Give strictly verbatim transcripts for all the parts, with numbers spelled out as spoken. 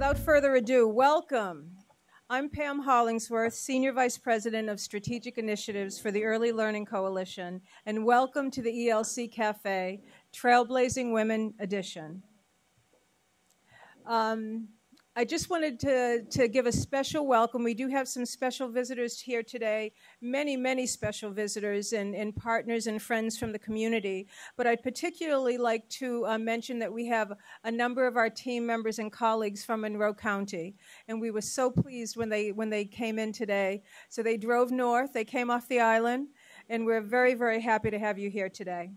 without further ado, welcome. I'm Pam Hollingsworth, Senior Vice President of Strategic Initiatives for the Early Learning Coalition, and welcome to the E L C CAFÉ Trailblazing Women Edition. Um, I just wanted to, to give a special welcome. We do have some special visitors here today, many, many special visitors and, and partners and friends from the community. But I'd particularly like to uh, mention that we have a number of our team members and colleagues from Monroe County. And we were so pleased when they, when they came in today. So they drove north, they came off the island, and we're very, very happy to have you here today.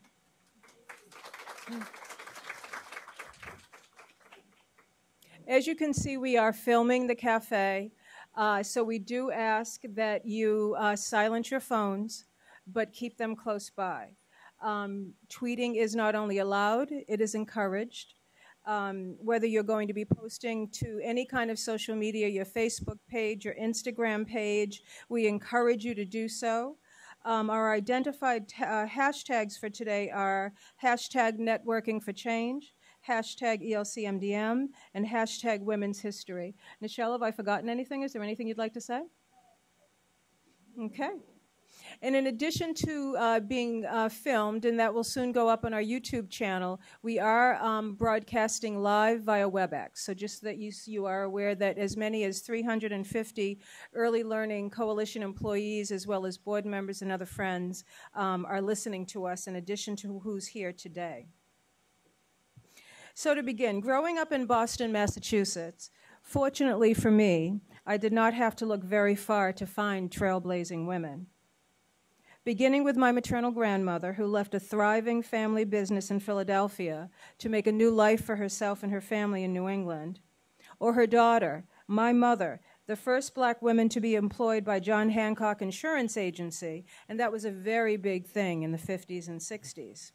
As you can see, we are filming the cafe, uh, so we do ask that you uh, silence your phones, but keep them close by. Um, tweeting is not only allowed, it is encouraged. Um, whether you're going to be posting to any kind of social media, your Facebook page, your Instagram page, we encourage you to do so. Um, our identified uh, hashtags for today are hashtag networking for change, hashtag E L C M D M, and hashtag women's history. Nichelle, have I forgotten anything? Is there anything you'd like to say? Okay. And in addition to uh, being uh, filmed, and that will soon go up on our YouTube channel, we are um, broadcasting live via WebEx. So just that you, you are aware that as many as three hundred fifty Early Learning Coalition employees, as well as board members and other friends, um, are listening to us in addition to who's here today. So to begin, growing up in Boston, Massachusetts, fortunately for me, I did not have to look very far to find trailblazing women. Beginning with my maternal grandmother, who left a thriving family business in Philadelphia to make a new life for herself and her family in New England, or her daughter, my mother, the first black woman to be employed by John Hancock Insurance Agency, and that was a very big thing in the fifties and sixties.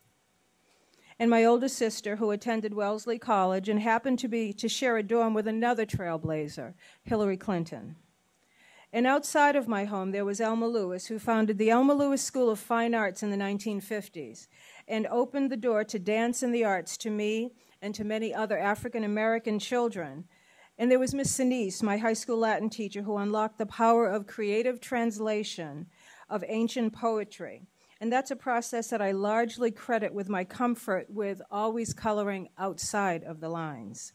And my older sister, who attended Wellesley College and happened to be to share a dorm with another trailblazer, Hillary Clinton. And outside of my home, there was Elma Lewis, who founded the Elma Lewis School of Fine Arts in the nineteen fifties and opened the door to dance and the arts to me and to many other African-American children. And there was Miss Sinise, my high school Latin teacher, who unlocked the power of creative translation of ancient poetry. And that's a process that I largely credit with my comfort with always coloring outside of the lines.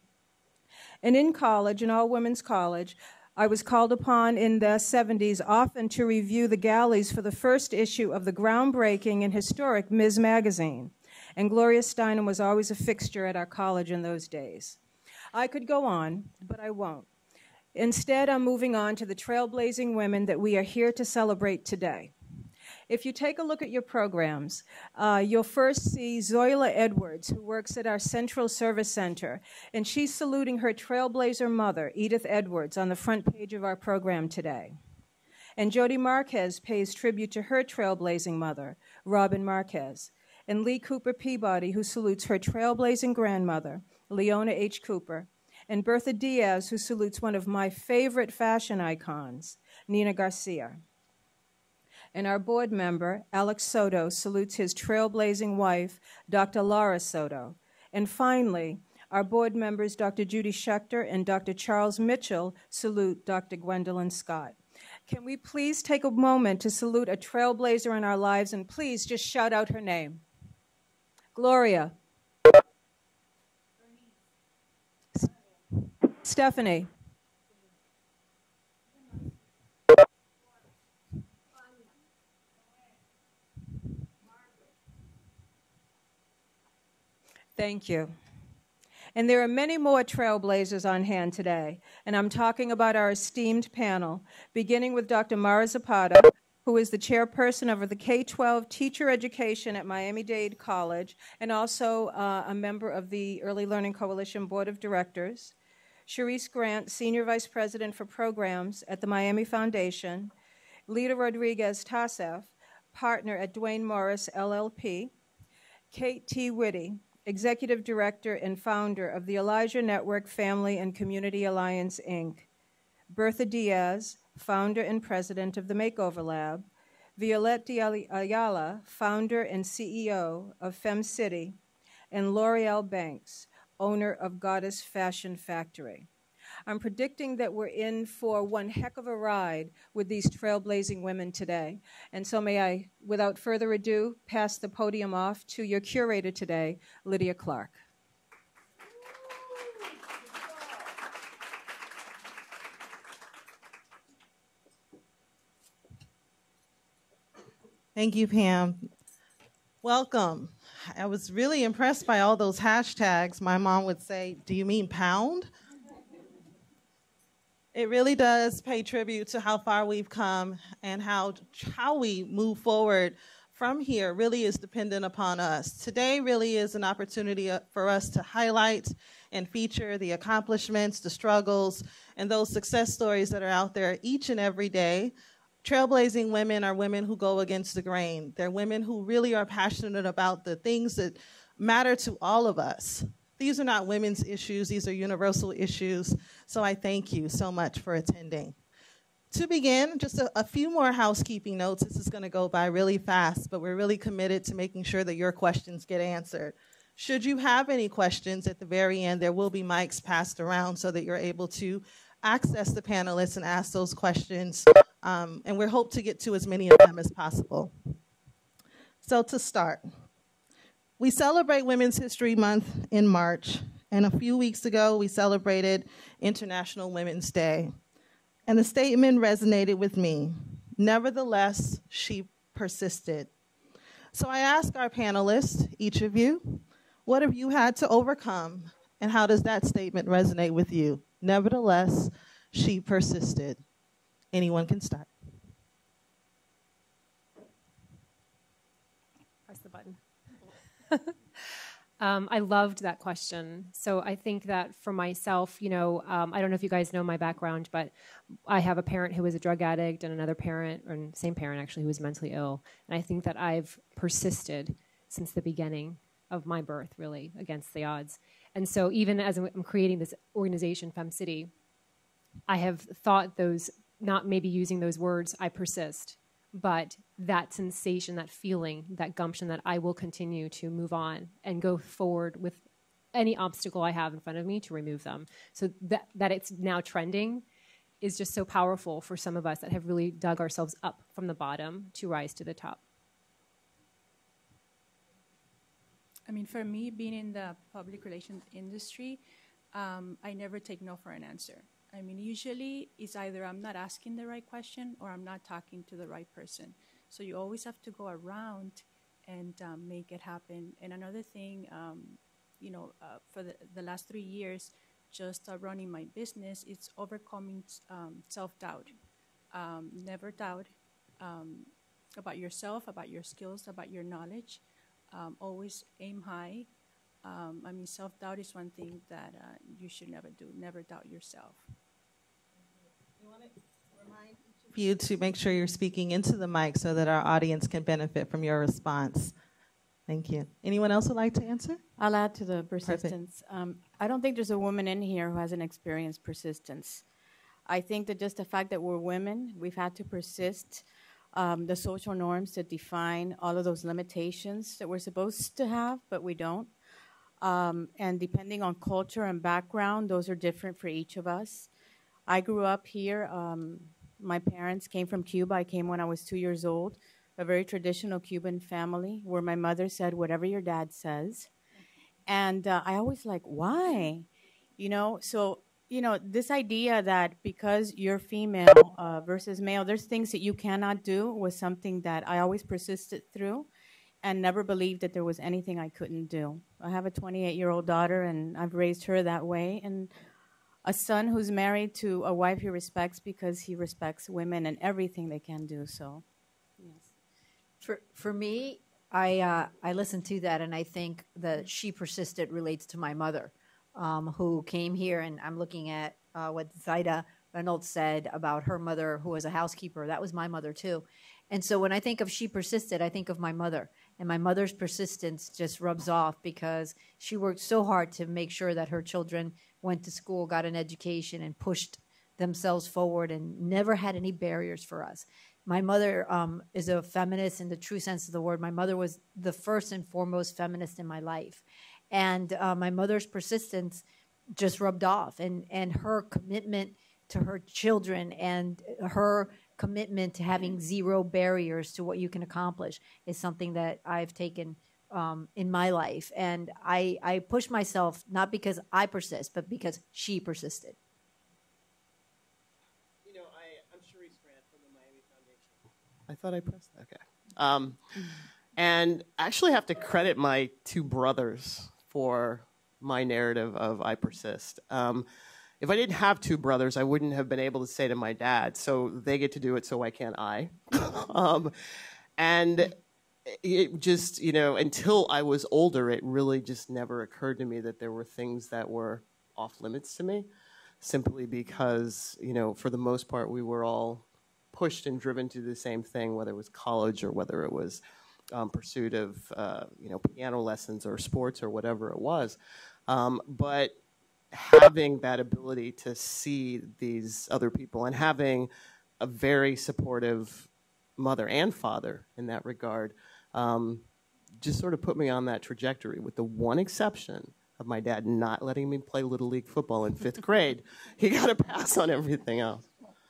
And in college, in all-women's college, I was called upon in the seventies often to review the galleys for the first issue of the groundbreaking and historic Miz Magazine. And Gloria Steinem was always a fixture at our college in those days. I could go on, but I won't. Instead, I'm moving on to the trailblazing women that we are here to celebrate today. If you take a look at your programs, uh, you'll first see Zoila Edwards, who works at our Central Service Center, and she's saluting her trailblazer mother, Edith Edwards, on the front page of our program today. And Jody Marquez pays tribute to her trailblazing mother, Robin Marquez, and Lee Cooper Peabody, who salutes her trailblazing grandmother, Leona H. Cooper, and Bertha Diaz, who salutes one of my favorite fashion icons, Nina Garcia. And our board member, Alex Soto, salutes his trailblazing wife, Doctor Laura Soto. And finally, our board members, Doctor Judy Schechter and Doctor Charles Mitchell, salute Doctor Gwendolyn Scott. Can we please take a moment to salute a trailblazer in our lives, and please just shout out her name? Gloria. Stephanie. Thank you. And there are many more trailblazers on hand today, and I'm talking about our esteemed panel, beginning with Doctor Mara Zapata, who is the chairperson of the K twelve teacher education at Miami-Dade College, and also uh, a member of the Early Learning Coalition Board of Directors. Cherise Grant, Senior Vice President for Programs at the Miami Foundation. Lita Rodriguez Tassef, partner at Duane Morris, L L P. Kate T. Whitty, Executive Director and founder of the Elijah Network Family and Community Alliance, Incorporated. Bertha Diaz, founder and president of the Makeover Lab. Violette de Ayala, founder and C E O of FemCity. And L'Oreal Banks, owner of Goddess Fashion Factory. I'm predicting that we're in for one heck of a ride with these trailblazing women today. And so may I, without further ado, pass the podium off to your curator today, Lydia Clark. Thank you, Pam. Welcome. I was really impressed by all those hashtags. My mom would say, "Do you mean pound?" It really does pay tribute to how far we've come, and how, how we move forward from here really is dependent upon us. Today really is an opportunity for us to highlight and feature the accomplishments, the struggles, and those success stories that are out there each and every day. Trailblazing women are women who go against the grain. They're women who really are passionate about the things that matter to all of us. These are not women's issues, these are universal issues. So I thank you so much for attending. To begin, just a, a few more housekeeping notes. This is gonna go by really fast, but we're really committed to making sure that your questions get answered. Should you have any questions at the very end, there will be mics passed around so that you're able to access the panelists and ask those questions. Um, and we hope to get to as many of them as possible. So to start, we celebrate Women's History Month in March, and a few weeks ago we celebrated International Women's Day. And the statement resonated with me. Nevertheless, she persisted. So I ask our panelists, each of you, what have you had to overcome, and how does that statement resonate with you? Nevertheless, she persisted. Anyone can start. Press the button. um, I loved that question. So I think that for myself, you know, um, I don't know if you guys know my background, but I have a parent who was a drug addict and another parent, or same parent actually, who was mentally ill. And I think that I've persisted since the beginning of my birth, really, against the odds. And so even as I'm creating this organization, Fem City, I have thought those, not maybe using those words, I persist, but that sensation, that feeling, that gumption that I will continue to move on and go forward with any obstacle I have in front of me to remove them. So that, that it's now trending is just so powerful for some of us that have really dug ourselves up from the bottom to rise to the top. I mean, for me, being in the public relations industry, um, I never take no for an answer. I mean, usually it's either I'm not asking the right question or I'm not talking to the right person. So you always have to go around and um, make it happen. And another thing, um, you know, uh, for the, the last three years, just uh, running my business, it's overcoming um, self-doubt. Um, never doubt um, about yourself, about your skills, about your knowledge. Um, always aim high. Um, I mean, self-doubt is one thing that uh, you should never do. Never doubt yourself. We want to remind each of you to make sure you're speaking into the mic so that our audience can benefit from your response. Thank you. Anyone else would like to answer? I'll add to the persistence. Um, I don't think there's a woman in here who hasn't experienced persistence. I think that just the fact that we're women, we've had to persist. Um, the social norms that define all of those limitations that we're supposed to have, but we don't. Um, and depending on culture and background, those are different for each of us. I grew up here. Um, my parents came from Cuba. I came when I was two years old, a very traditional Cuban family where my mother said, whatever your dad says. And uh, I always like, why? You know, so you know, this idea that because you're female uh, versus male, there's things that you cannot do was something that I always persisted through and never believed that there was anything I couldn't do. I have a twenty-eight-year-old daughter, and I've raised her that way, and a son who's married to a wife he respects because he respects women and everything they can do, so, yes. For, for me, I, uh, I listened to that, and I think that she persisted relates to my mother. Um, who came here, and I'm looking at uh, what Zaida Reynolds said about her mother, who was a housekeeper. That was my mother, too. And so when I think of she persisted, I think of my mother. And my mother's persistence just rubs off because she worked so hard to make sure that her children went to school, got an education, and pushed themselves forward and never had any barriers for us. My mother um, is a feminist in the true sense of the word. My mother was the first and foremost feminist in my life. And uh, my mother's persistence just rubbed off, and, and her commitment to her children and her commitment to having zero barriers to what you can accomplish is something that I've taken um, in my life. And I, I push myself, not because I persist, but because she persisted. You know, I, I'm Sharice Grant from the Miami Foundation. I thought I pressed that. Okay. Um, and I actually have to credit my two brothers for my narrative of I persist. Um, if I didn't have two brothers, I wouldn't have been able to say to my dad, so they get to do it, so why can't I? um, and it just, you know, until I was older, it really just never occurred to me that there were things that were off limits to me, simply because, you know, for the most part, we were all pushed and driven to the same thing, whether it was college or whether it was um, pursuit of, uh, you know, piano lessons or sports or whatever it was. Um, but having that ability to see these other people and having a very supportive mother and father in that regard um, just sort of put me on that trajectory, with the one exception of my dad not letting me play Little League football in fifth grade. He got a pass on everything else.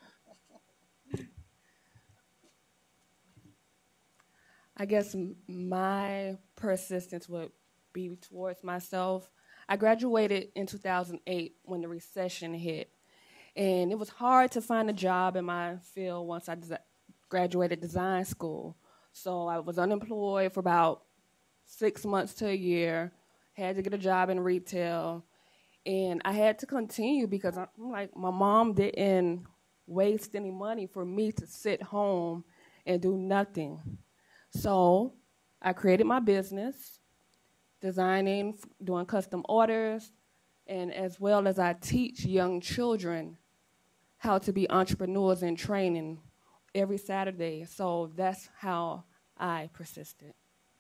I guess my persistence would be towards myself. I graduated in two thousand eight when the recession hit, and it was hard to find a job in my field once I des- graduated design school. So I was unemployed for about six months to a year, had to get a job in retail, and I had to continue because I'm like, my mom didn't waste any money for me to sit home and do nothing. So I created my business, designing, doing custom orders, and as well as I teach young children how to be entrepreneurs in training every Saturday. So that's how I persisted.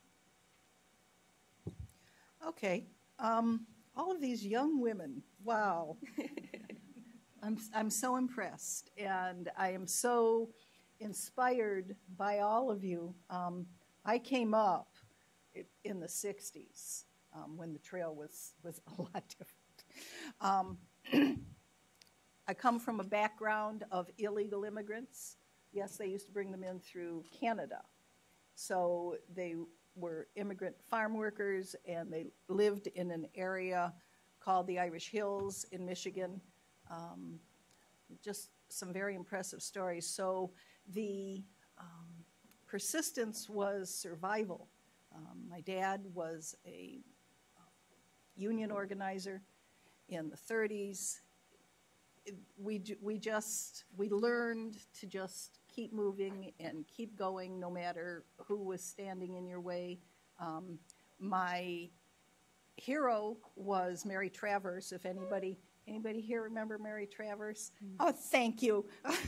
Okay. Um, all of these young women, wow. I'm, I'm so impressed, and I am so inspired by all of you. Um, I came up in the sixties um, when the trail was, was a lot different. Um, I come from a background of illegal immigrants. Yes, they used to bring them in through Canada. So they were immigrant farm workers, and they lived in an area called the Irish Hills in Michigan. Um, just some very impressive stories. So the um, persistence was survival. Um, my dad was a uh, union organizer in the thirties. It, we, we just, we learned to just keep moving and keep going no matter who was standing in your way. Um, my hero was Mary Travers. If anybody, anybody here remember Mary Travers? Mm. Oh, thank you.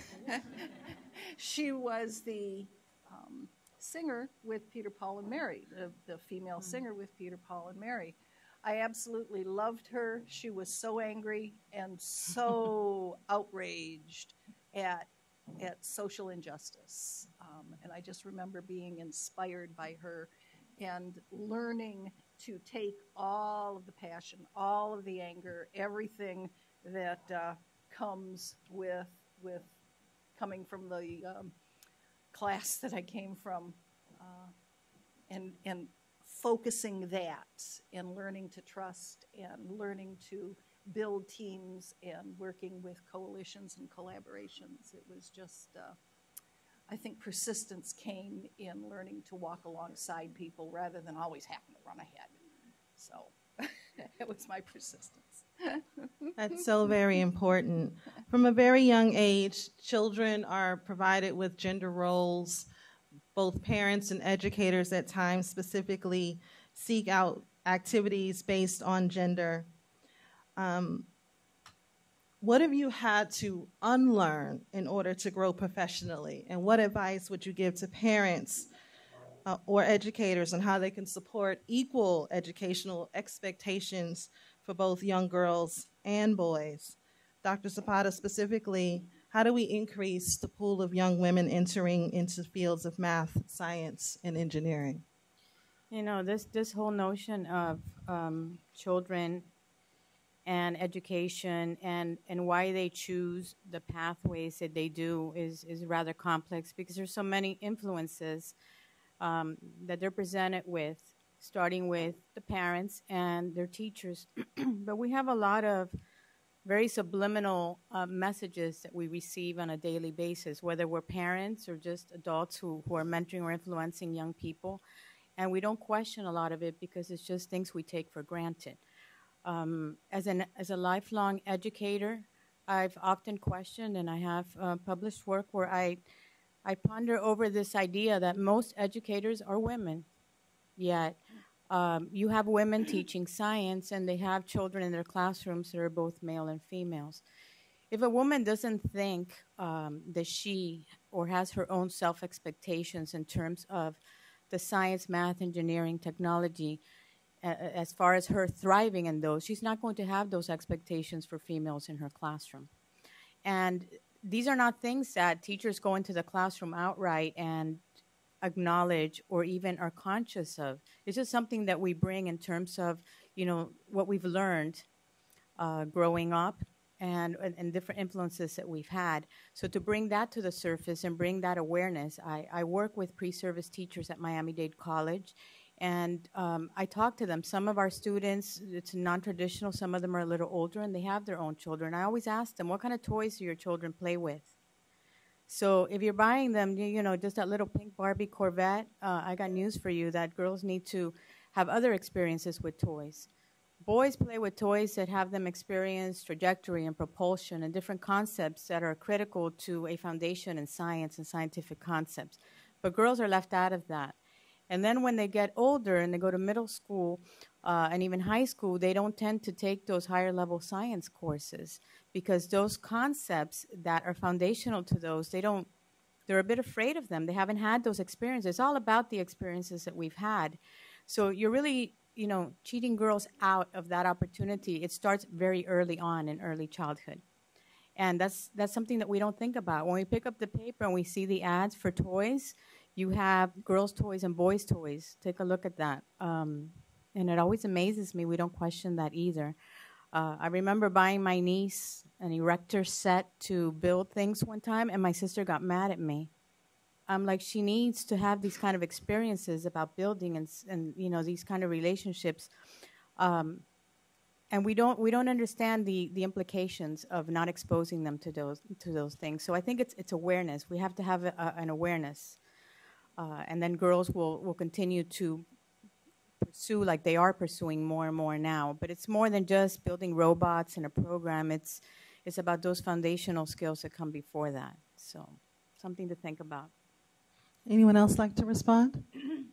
She was the um, singer with Peter, Paul, and Mary, the, the female mm. singer with Peter, Paul, and Mary. I absolutely loved her. She was so angry and so outraged at at social injustice. Um, and I just remember being inspired by her and learning to take all of the passion, all of the anger, everything that uh, comes with with coming from the um, class that I came from, uh, and and focusing that and learning to trust and learning to build teams and working with coalitions and collaborations. It was just, uh, I think persistence came in learning to walk alongside people rather than always having to run ahead. So it was my persistence. That's so very important. From a very young age, children are provided with gender roles. Both parents and educators at times specifically seek out activities based on gender. Um, what have you had to unlearn in order to grow professionally? And what advice would you give to parents uh, or educators on how they can support equal educational expectations for both young girls and boys? Doctor Zapata, specifically, how do we increase the pool of young women entering into fields of math, science, and engineering? You know, this, this whole notion of um, children and education and, and why they choose the pathways that they do is, is rather complex because there's so many influences um, that they're presented with, starting with the parents and their teachers. But we have a lot of very subliminal uh, messages that we receive on a daily basis, whether we're parents or just adults who, who are mentoring or influencing young people. And we don't question a lot of it because it's just things we take for granted. Um, as, an, as a lifelong educator, I've often questioned, and I have uh, published work where I, I ponder over this idea that most educators are women, yet um, you have women teaching science and they have children in their classrooms that are both male and females. If a woman doesn't think um, that she or has her own self-expectations in terms of the science, math, engineering, technology, uh, as far as her thriving in those, she's not going to have those expectations for females in her classroom. And these are not things that teachers go into the classroom outright and acknowledge or even are conscious of. It's just something that we bring in terms of, you know, what we've learned uh, growing up and, and, and different influences that we've had. So to bring that to the surface and bring that awareness, I, I work with pre-service teachers at Miami-Dade College, and um, I talk to them. Some of our students, it's non-traditional, some of them are a little older, and they have their own children. I always ask them, what kind of toys do your children play with? So if you're buying them, you, you know, just that little pink Barbie Corvette, uh, I got news for you that girls need to have other experiences with toys. Boys play with toys that have them experience trajectory and propulsion and different concepts that are critical to a foundation in science and scientific concepts. But girls are left out of that. And then when they get older and they go to middle school uh, and even high school, they don't tend to take those higher level science courses because those concepts that are foundational to those, they don't, they're a bit afraid of them. They haven't had those experiences. It's all about the experiences that we've had. So you're really, you know, cheating girls out of that opportunity. It starts very early on in early childhood. And that's, that's something that we don't think about. When we pick up the paper and we see the ads for toys, you have girls' toys and boys' toys. Take a look at that. Um, and it always amazes me. We don't question that either. Uh, I remember buying my niece an erector set to build things one time, and my sister got mad at me. I'm like, she needs to have these kind of experiences about building and, and you know, these kind of relationships. Um, and we don't we don't understand the, the implications of not exposing them to those to those things. So I think it's it's awareness. We have to have a, a, an awareness. Uh, and then girls will, will continue to pursue like they are pursuing more and more now. But it's more than just building robots in a program. It's, it's about those foundational skills that come before that. So something to think about. Anyone else like to respond?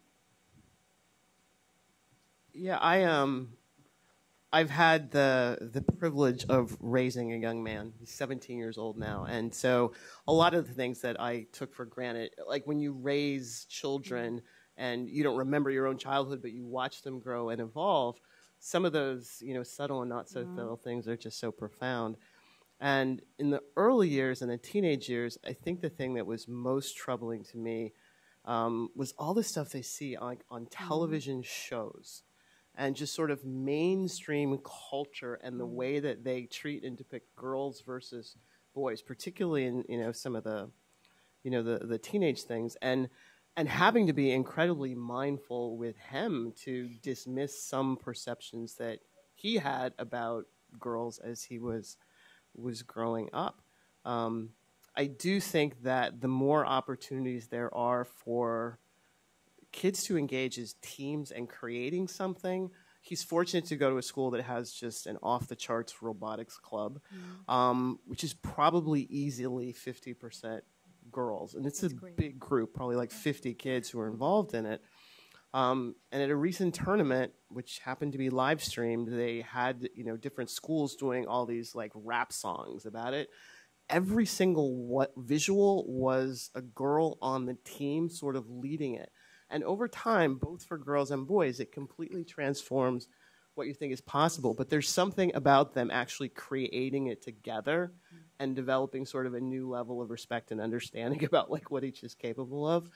Yeah, I um, I've had the the privilege of raising a young man. He's seventeen years old now, and so a lot of the things that I took for granted, like when you raise children and you don't remember your own childhood, but you watch them grow and evolve, some of those, you know, subtle and not so mm-hmm. subtle things are just so profound. And in the early years and the teenage years, I think the thing that was most troubling to me um, was all the stuff they see on, on television shows and just sort of mainstream culture and the way that they treat and depict girls versus boys, particularly in, you know, some of the, you know, the, the teenage things. And, and having to be incredibly mindful with him to dismiss some perceptions that he had about girls as he was was growing up. Um, I do think that the more opportunities there are for kids to engage as teams and creating something, he's fortunate to go to a school that has just an off-the-charts robotics club, mm-hmm. um, which is probably easily fifty percent girls. And it's That's a great. big group, probably like fifty kids who are involved in it. Um, and at a recent tournament, which happened to be live streamed, they had, you know, different schools doing all these like rap songs about it. Every single what visual was a girl on the team sort of leading it. And over time, both for girls and boys, it completely transforms what you think is possible. But there's something about them actually creating it together and developing sort of a new level of respect and understanding about like what each is capable of.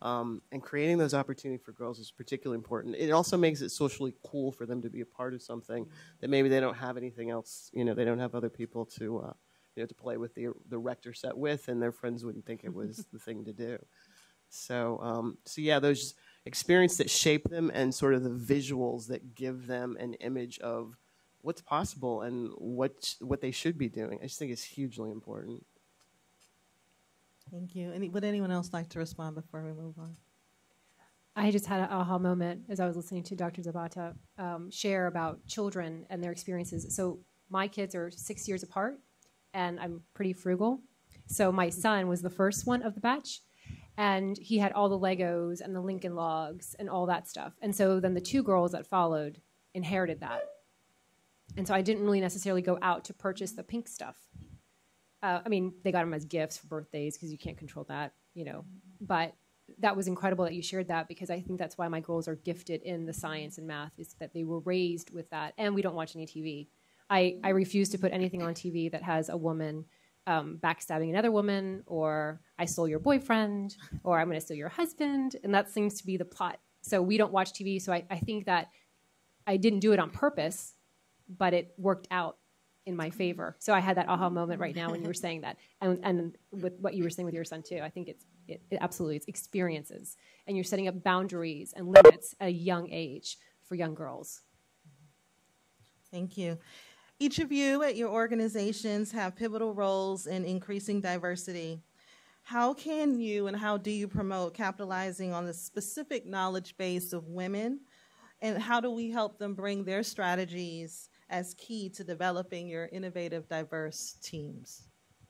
Um, and creating those opportunities for girls is particularly important. It also makes it socially cool for them to be a part of something that maybe they don't have anything else. You know, they don't have other people to, uh, you know, to play with the the rector set with, and their friends wouldn't think it was the thing to do. So, um, so yeah, those experiences that shape them and sort of the visuals that give them an image of what's possible and what what they should be doing. I just think it's hugely important. Thank you. Any, would anyone else like to respond before we move on? I just had an aha moment as I was listening to Doctor Zapata um, share about children and their experiences. So my kids are six years apart, and I'm pretty frugal. So my son was the first one of the batch, and he had all the Legos and the Lincoln Logs and all that stuff. And so then the two girls that followed inherited that. And so I didn't really necessarily go out to purchase the pink stuff. Uh, I mean, they got them as gifts for birthdays because you can't control that, you know. But that was incredible that you shared that, because I think that's why my girls are gifted in the science and math, is that they were raised with that. And we don't watch any T V. I, I refuse to put anything on T V that has a woman um, backstabbing another woman, or I stole your boyfriend, or I'm going to steal your husband. And that seems to be the plot. So we don't watch T V. So I, I think that I didn't do it on purpose, but it worked out in my favor. So I had that aha moment right now when you were saying that. And, and with what you were saying with your son too, I think it's it, it absolutely, it's experiences. And you're setting up boundaries and limits at a young age for young girls. Thank you. Each of you at your organizations have pivotal roles in increasing diversity. How can you and how do you promote capitalizing on the specific knowledge base of women? And how do we help them bring their strategies as key to developing your innovative, diverse teams?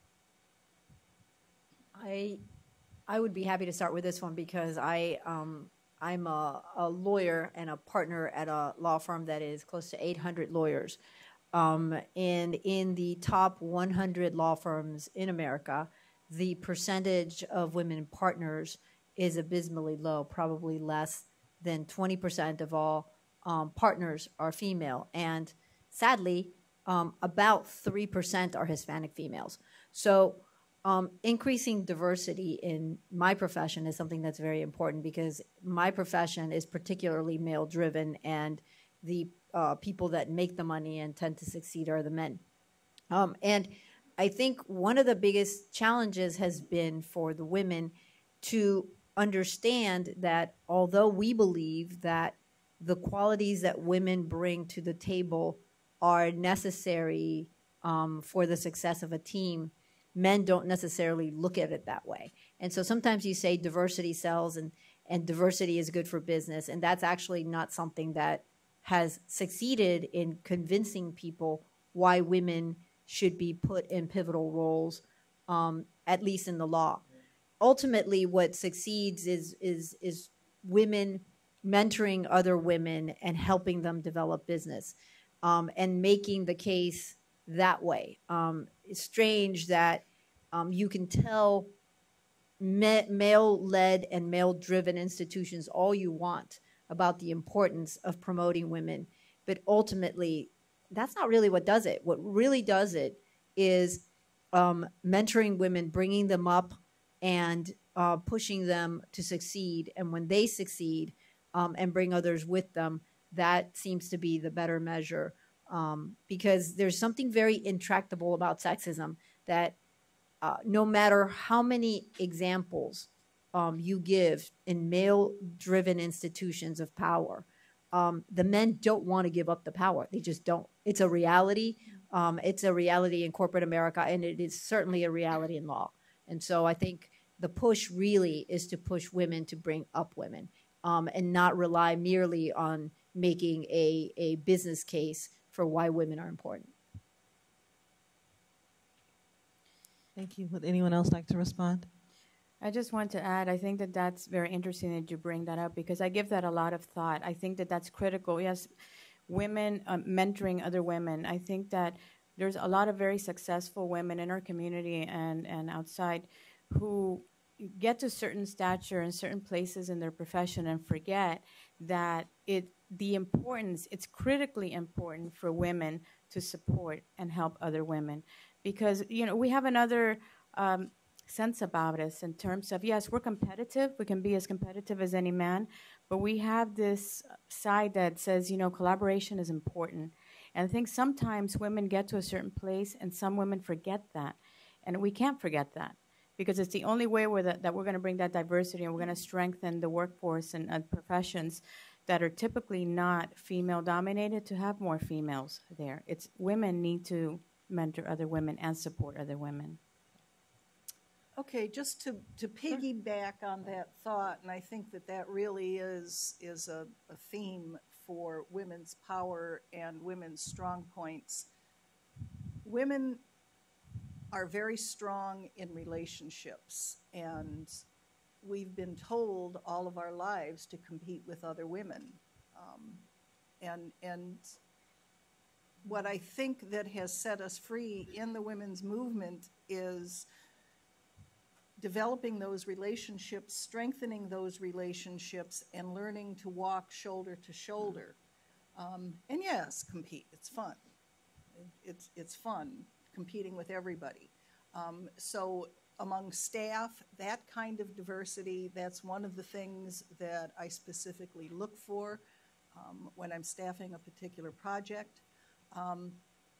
I I would be happy to start with this one, because I um, I'm a, a lawyer and a partner at a law firm that is close to eight hundred lawyers, um, and in the top one hundred law firms in America, the percentage of women partners is abysmally low, probably less than twenty percent of all um, partners are female, and sadly, um, about three percent are Hispanic females. So um, increasing diversity in my profession is something that's very important, because my profession is particularly male-driven, and the uh, people that make the money and tend to succeed are the men. Um, and I think one of the biggest challenges has been for the women to understand that although we believe that the qualities that women bring to the table are necessary um, for the success of a team, men don't necessarily look at it that way. And so sometimes you say diversity sells, and, and diversity is good for business, and that's actually not something that has succeeded in convincing people why women should be put in pivotal roles, um, at least in the law. Ultimately, what succeeds is, is, is women mentoring other women and helping them develop business. Um, and making the case that way. Um, it's strange that um, you can tell ma male-led and male-driven institutions all you want about the importance of promoting women, but ultimately, that's not really what does it. What really does it is um, mentoring women, bringing them up, and uh, pushing them to succeed. And when they succeed um, and bring others with them, that seems to be the better measure, um, because there's something very intractable about sexism that uh, no matter how many examples um, you give in male-driven institutions of power, um, the men don't want to give up the power. They just don't. It's a reality. Um, it's a reality in corporate America, and it is certainly a reality in law. And so I think the push really is to push women to bring up women, um, and not rely merely on making a, a business case for why women are important. Thank you. Would anyone else like to respond? I just want to add, I think that that's very interesting that you bring that up, because I give that a lot of thought. I think that that's critical. Yes, women um, mentoring other women. I think that there's a lot of very successful women in our community and, and outside who get to certain stature in certain places in their profession and forget that it the importance, it's critically important for women to support and help other women. Because, you know, we have another um, sense about us in terms of, yes, we're competitive. We can be as competitive as any man, but we have this side that says, you know, collaboration is important. And I think sometimes women get to a certain place and some women forget that. And we can't forget that because it's the only way we're that, that we're going to bring that diversity and we're going to strengthen the workforce and uh, professions that are typically not female-dominated to have more females there. It's women need to mentor other women and support other women. Okay, just to, to piggyback on that thought, and I think that that really is, is a, a theme for women's power and women's strong points. Women are very strong in relationships, and we've been told all of our lives to compete with other women. Um, and, and what I think that has set us free in the women's movement is developing those relationships, strengthening those relationships, and learning to walk shoulder to shoulder. Um, and yes, compete. It's fun. It, it's, it's fun competing with everybody. Um, so among staff, that kind of diversity, that's one of the things that I specifically look for um, when I'm staffing a particular project. Um,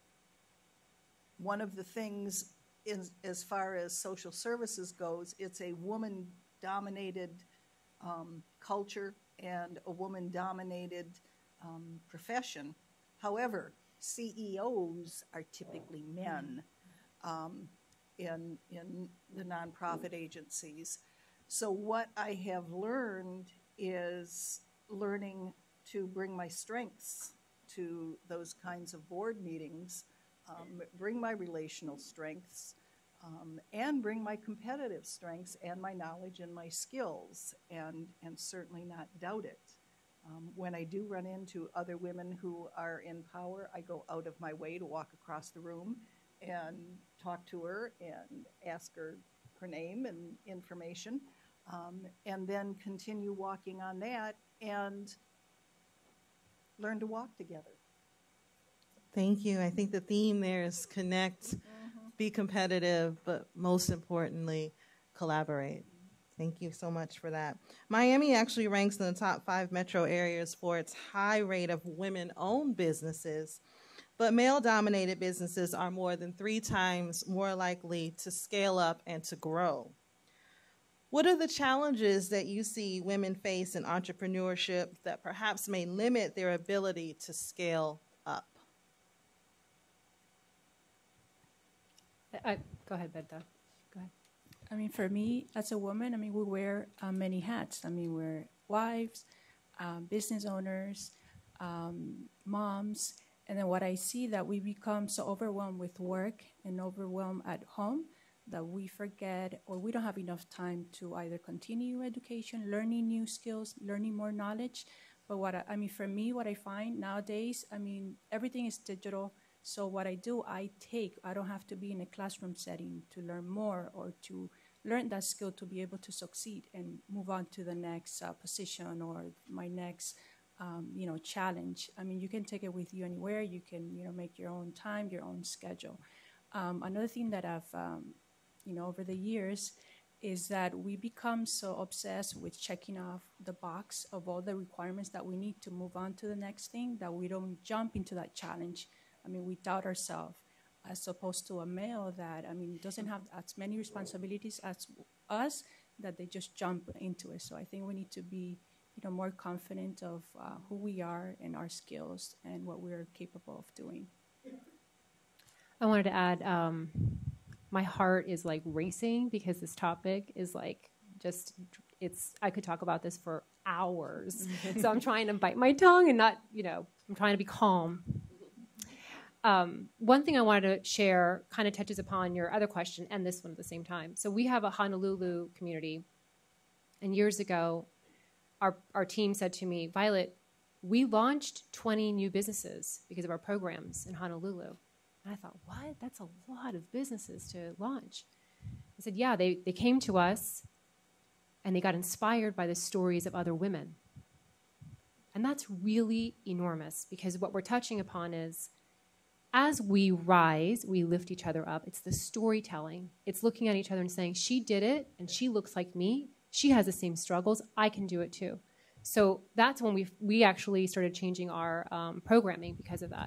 one of the things In, as far as social services goes, it's a woman-dominated um, culture and a woman-dominated um, profession. However, C E Os are typically men um, in, in the nonprofit agencies. So what I have learned is learning to bring my strengths to those kinds of board meetings, Um, bring my relational strengths, um, and bring my competitive strengths and my knowledge and my skills, and, and certainly not doubt it. Um, when I do run into other women who are in power, I go out of my way to walk across the room and talk to her and ask her her name and information, um, and then continue walking on that and learn to walk together. Thank you. I think the theme there is connect, mm-hmm. be competitive, but most importantly, collaborate. Thank you so much for that. Miami actually ranks in the top five metro areas for its high rate of women-owned businesses, but male-dominated businesses are more than three times more likely to scale up and to grow. What are the challenges that you see women face in entrepreneurship that perhaps may limit their ability to scale up? I, go ahead, Benta. Go ahead. I mean, for me, as a woman, I mean, we wear uh, many hats. I mean, we're wives, um, business owners, um, moms, and then what I see that we become so overwhelmed with work and overwhelmed at home that we forget or we don't have enough time to either continue education, learning new skills, learning more knowledge. But what I, I mean, for me, what I find nowadays, I mean, everything is digital. So what I do, I take, I don't have to be in a classroom setting to learn more or to learn that skill to be able to succeed and move on to the next uh, position or my next, um, you know, challenge. I mean, you can take it with you anywhere. You can, you know, make your own time, your own schedule. Um, another thing that I've, um, you know, over the years is that we become so obsessed with checking off the box of all the requirements that we need to move on to the next thing that we don't jump into that challenge. I mean, we doubt ourselves, as opposed to a male that, I mean, doesn't have as many responsibilities as us, that they just jump into it. So I think we need to be, you know, more confident of uh, who we are and our skills and what we're capable of doing. I wanted to add, um, my heart is like racing because this topic is like just, it's, I could talk about this for hours. So I'm trying to bite my tongue and not, you know, I'm trying to be calm. Um, one thing I wanted to share kind of touches upon your other question and this one at the same time. So we have a Honolulu community, and years ago, our, our team said to me, Violet, we launched twenty new businesses because of our programs in Honolulu. And I thought, what? That's a lot of businesses to launch. I said, yeah, they, they came to us, and they got inspired by the stories of other women. And that's really enormous, because what we're touching upon is as we rise, we lift each other up. It's the storytelling. It's looking at each other and saying, she did it, and she looks like me. She has the same struggles. I can do it too. So that's when we we actually started changing our um, programming because of that.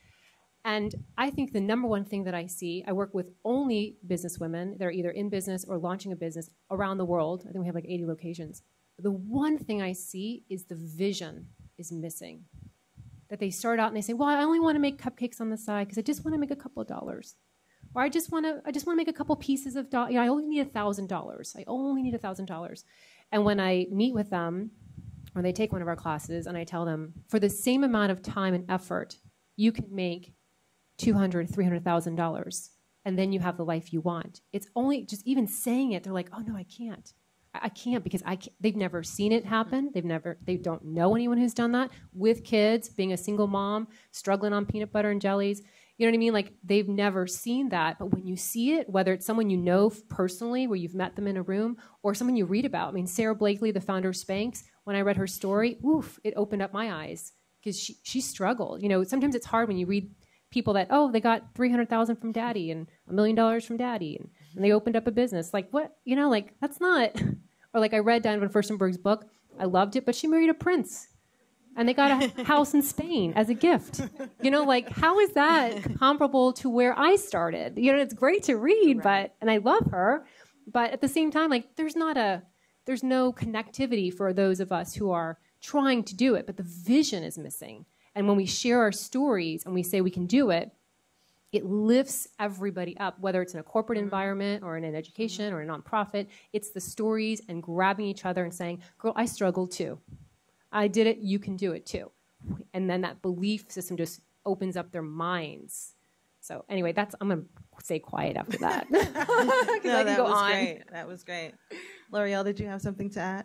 And I think the number one thing that I see, I work with only business women that are either in business or launching a business around the world. I think we have like eighty locations. The one thing I see is the vision is missing. That they start out and they say, well, I only want to make cupcakes on the side because I just want to make a couple of dollars. Or I just want to I just want to make a couple pieces of dollars. You know, I only need a thousand dollars. I only need a thousand dollars. And when I meet with them, or they take one of our classes, and I tell them, for the same amount of time and effort, you can make two hundred thousand dollars, three hundred thousand dollars, and then you have the life you want. It's only just even saying it, they're like, oh no, I can't. I can't because I can't. They've never seen it happen. They've never, they don't know anyone who's done that with kids, being a single mom, struggling on peanut butter and jellies. You know what I mean? Like, they've never seen that. But when you see it, whether it's someone you know personally, where you've met them in a room, or someone you read about. I mean, Sarah Blakely, the founder of Spanx, when I read her story, oof, it opened up my eyes because she, she struggled. You know, sometimes it's hard when you read people that, oh, they got three hundred thousand dollars from daddy and a million dollars from daddy, and, and they opened up a business. Like, what? You know, like, that's not... Or like I read Diana Furstenberg's book. I loved it, but she married a prince. And they got a house in Spain as a gift. You know, like, how is that comparable to where I started? You know, it's great to read, right. but and I love her. But at the same time, like, there's not a, there's no connectivity for those of us who are trying to do it, but the vision is missing. And when we share our stories and we say we can do it, it lifts everybody up, whether it's in a corporate environment or in an education or a nonprofit. It's the stories and grabbing each other and saying, girl, I struggled too. I did it, you can do it too. And then that belief system just opens up their minds. So anyway, that's, I'm going to stay quiet after that. No, I can that go was on. great. That was great. L'Oreal, did you have something to add?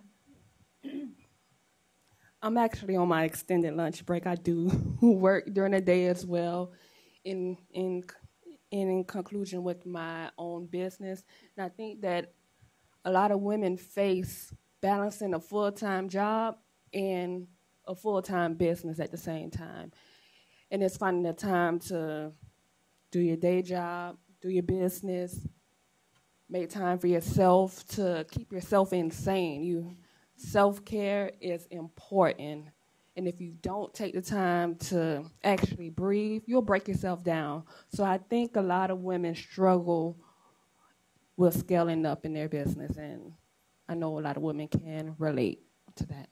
I'm actually on my extended lunch break. I do work during the day as well. In in in conclusion with my own business, and I think that a lot of women face balancing a full-time job and a full-time business at the same time, and it's finding the time to do your day job, do your business, make time for yourself to keep yourself insane. You self-care is important. And if you don't take the time to actually breathe, you'll break yourself down. So I think a lot of women struggle with scaling up in their business, and I know a lot of women can relate to that.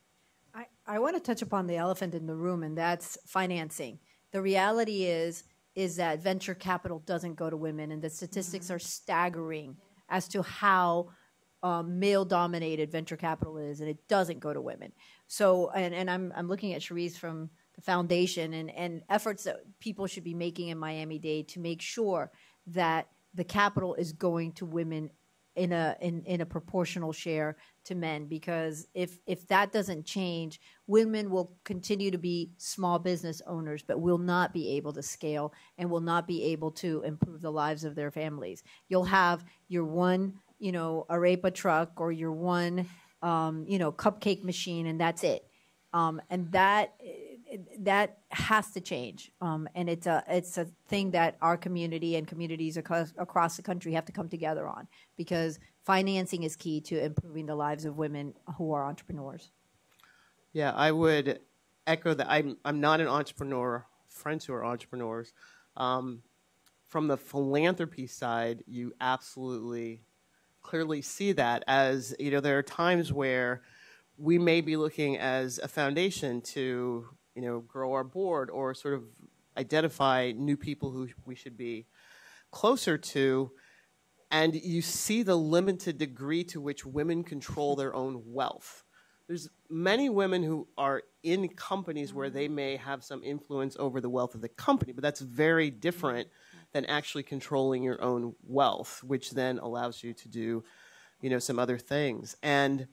I, I want to touch upon the elephant in the room, and that's financing. The reality is, is that venture capital doesn't go to women, and the statistics mm-hmm. are staggering as to how Um, male-dominated venture capital is, and it doesn't go to women. So, and, and I'm I'm looking at Cherise from the foundation and, and efforts that people should be making in Miami-Dade to make sure that the capital is going to women in a in, in a proportional share to men. Because if if that doesn't change, women will continue to be small business owners, but will not be able to scale and will not be able to improve the lives of their families. You'll have your one, you know, arepa truck or your one, um, you know, cupcake machine, and that's it. Um, and that that has to change. Um, and it's a it's a thing that our community and communities across, across the country have to come together on, because financing is key to improving the lives of women who are entrepreneurs. Yeah, I would echo that. I'm I'm not an entrepreneur. Friends who are entrepreneurs. Um, from the philanthropy side, you absolutely clearly see that as, you know, there are times where we may be looking as a foundation to, you know, grow our board or sort of identify new people who we should be closer to, and you see the limited degree to which women control their own wealth. There's many women who are in companies where they may have some influence over the wealth of the company, but that's very different than actually controlling your own wealth, which then allows you to do, you know, some other things. And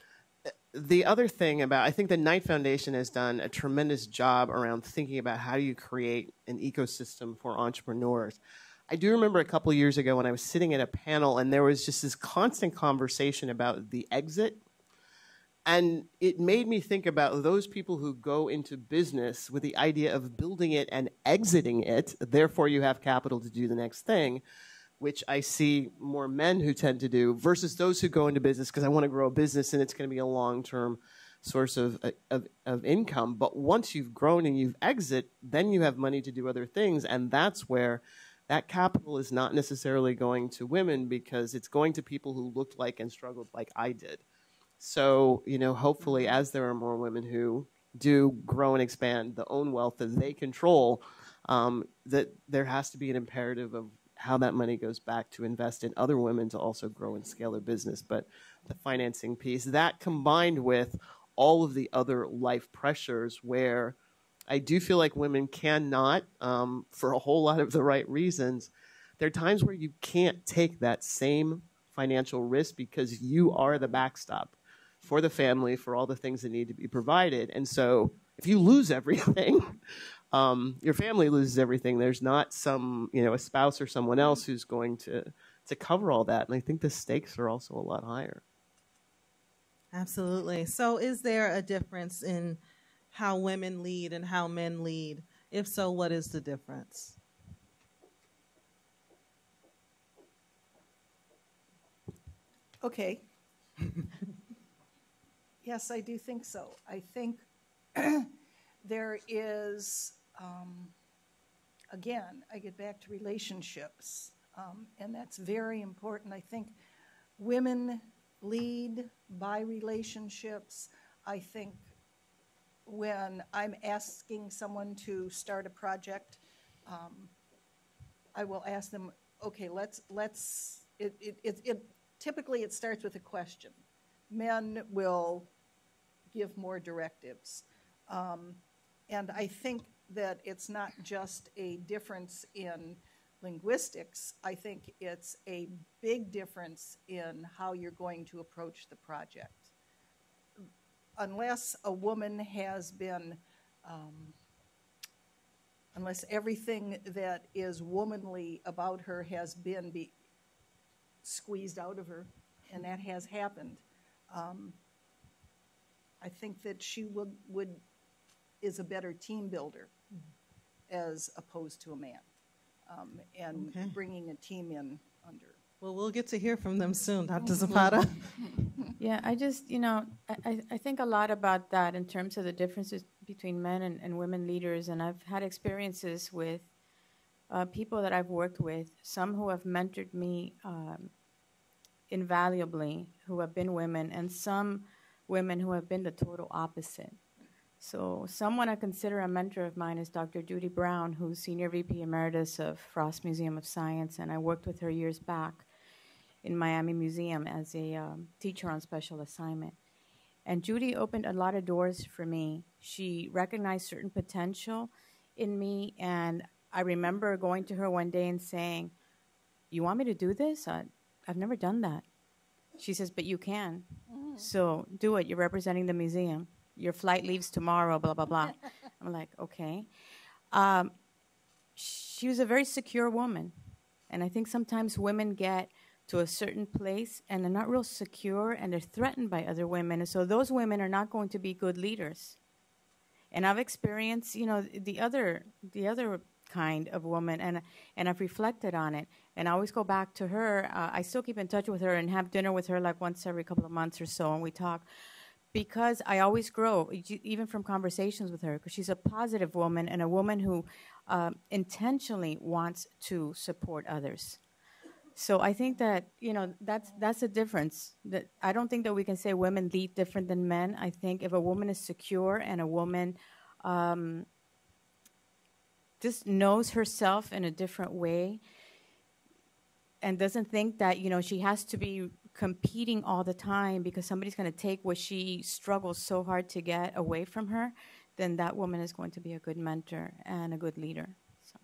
the other thing about, I think the Knight Foundation has done a tremendous job around thinking about how do you create an ecosystem for entrepreneurs. I do remember a couple of years ago when I was sitting at a panel and there was just this constant conversation about the exit. And it made me think about those people who go into business with the idea of building it and exiting it, therefore you have capital to do the next thing, which I see more men who tend to do, versus those who go into business because I want to grow a business and it's going to be a long-term source of, of, of income. But once you've grown and you've exit, then you have money to do other things, and that's where that capital is not necessarily going to women because it's going to people who looked like and struggled like I did. So, you know, hopefully as there are more women who do grow and expand the own wealth that they control, um, that there has to be an imperative of how that money goes back to invest in other women to also grow and scale their business. But the financing piece, that combined with all of the other life pressures where I do feel like women cannot, um, for a whole lot of the right reasons, there are times where you can't take that same financial risk because you are the backstop for the family, for all the things that need to be provided. And so if you lose everything, um, your family loses everything. There's not some, you know, a spouse or someone else who's going to, to cover all that. And I think the stakes are also a lot higher. Absolutely. So is there a difference in how women lead and how men lead? If so, what is the difference? Okay. Yes, I do think so. I think there is, um, again, I get back to relationships, um, and that's very important. I think women lead by relationships. I think when I'm asking someone to start a project, um, I will ask them, okay, let's, let's, it, it, it, it typically it starts with a question. Men will give more directives. Um, and I think that it's not just a difference in linguistics. I think it's a big difference in how you're going to approach the project. Unless a woman has been, um, unless everything that is womanly about her has been be squeezed out of her, and that has happened, um, I think that she would, would is a better team builder mm-hmm. as opposed to a man, um, and okay. bringing a team in under. Well, we'll get to hear from them soon, Doctor Zapata. Yeah, I just, you know, I, I think a lot about that in terms of the differences between men and, and women leaders, and I've had experiences with uh, people that I've worked with, some who have mentored me um, invaluably, who have been women, and some women who have been the total opposite. So someone I consider a mentor of mine is Doctor Judy Brown, who's Senior V P Emeritus of Frost Museum of Science, and I worked with her years back in Miami Museum as a um, teacher on special assignment. And Judy opened a lot of doors for me. She recognized certain potential in me, and I remember going to her one day and saying, "You want me to do this? I, I've never done that." She says, "But you can. Mm. So do it. You're representing the museum. Your flight leaves tomorrow, blah, blah, blah." I'm like, okay. Um, she was a very secure woman. And I think sometimes women get to a certain place and they're not real secure and they're threatened by other women. And so those women are not going to be good leaders. And I've experienced, you know, the other the other kind of woman, and and I've reflected on it. And I always go back to her. Uh, I still keep in touch with her and have dinner with her like once every couple of months or so, and we talk. Because I always grow, even from conversations with her, because she's a positive woman and a woman who um, intentionally wants to support others. So I think that, you know, that's that's a difference. That I don't think that we can say women lead different than men. I think if a woman is secure and a woman um, just knows herself in a different way and doesn't think that, you know, she has to be competing all the time because somebody's going to take what she struggles so hard to get away from her, then that woman is going to be a good mentor and a good leader. So.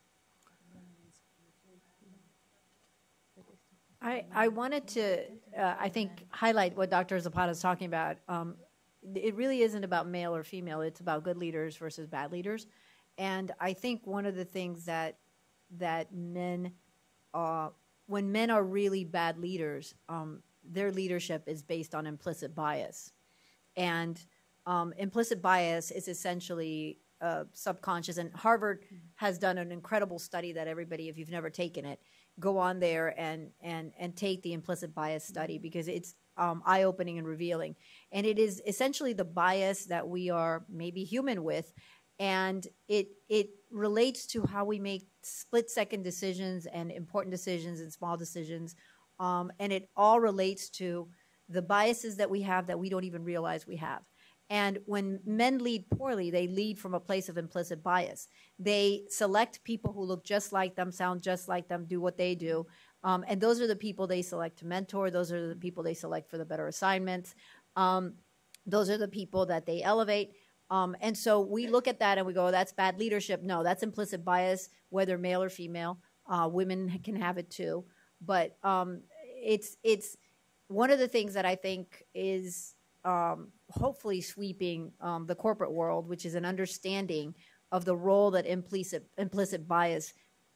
I, I wanted to, uh, I think, highlight what Doctor Zapata is talking about. Um, it really isn't about male or female. It's about good leaders versus bad leaders. And I think one of the things that that men, uh, when men are really bad leaders, um, their leadership is based on implicit bias. And um, implicit bias is essentially uh, subconscious. And Harvard has done an incredible study that everybody, if you've never taken it, go on there and and and take the implicit bias study, because it's um, eye-opening and revealing. And it is essentially the bias that we are maybe human with, and it it relates to how we make split-second decisions and important decisions and small decisions, um, and it all relates to the biases that we have that we don't even realize we have. And when men lead poorly, they lead from a place of implicit bias. They select people who look just like them, sound just like them, do what they do. Um, and those are the people they select to mentor. Those are the people they select for the better assignments. Um, those are the people that they elevate. Um, and so we look at that and we go, oh, that's bad leadership. No, that's implicit bias, whether male or female. Uh, women can have it too. But um, it's it's one of the things that I think is um, hopefully sweeping um, the corporate world, which is an understanding of the role that implicit, implicit bias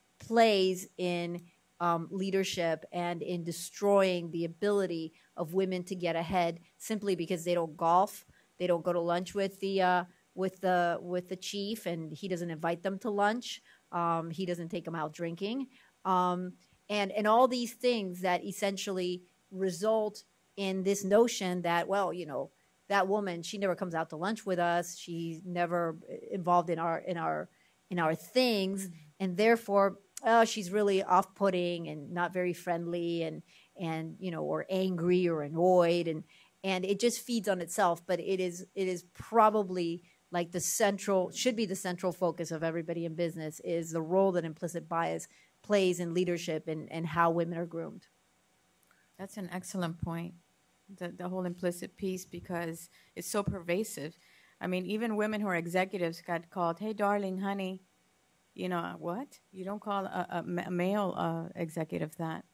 plays in um, leadership and in destroying the ability of women to get ahead simply because they don't golf, they don't go to lunch with the uh, with the with the chief, and he doesn't invite them to lunch. Um, he doesn't take them out drinking, um, and and all these things that essentially result in this notion that, well, you know, that woman, she never comes out to lunch with us. She's never involved in our in our in our things, and therefore, oh, she's really off-putting and not very friendly, and and you know, or angry or annoyed, and and it just feeds on itself. But it is it is probably like the central, should be the central focus of everybody in business, is the role that implicit bias plays in leadership and, and how women are groomed. That's an excellent point, the, the whole implicit piece, because it's so pervasive. I mean, even women who are executives got called, hey, darling, honey. You know, what? You don't call a, a, a male uh, executive that.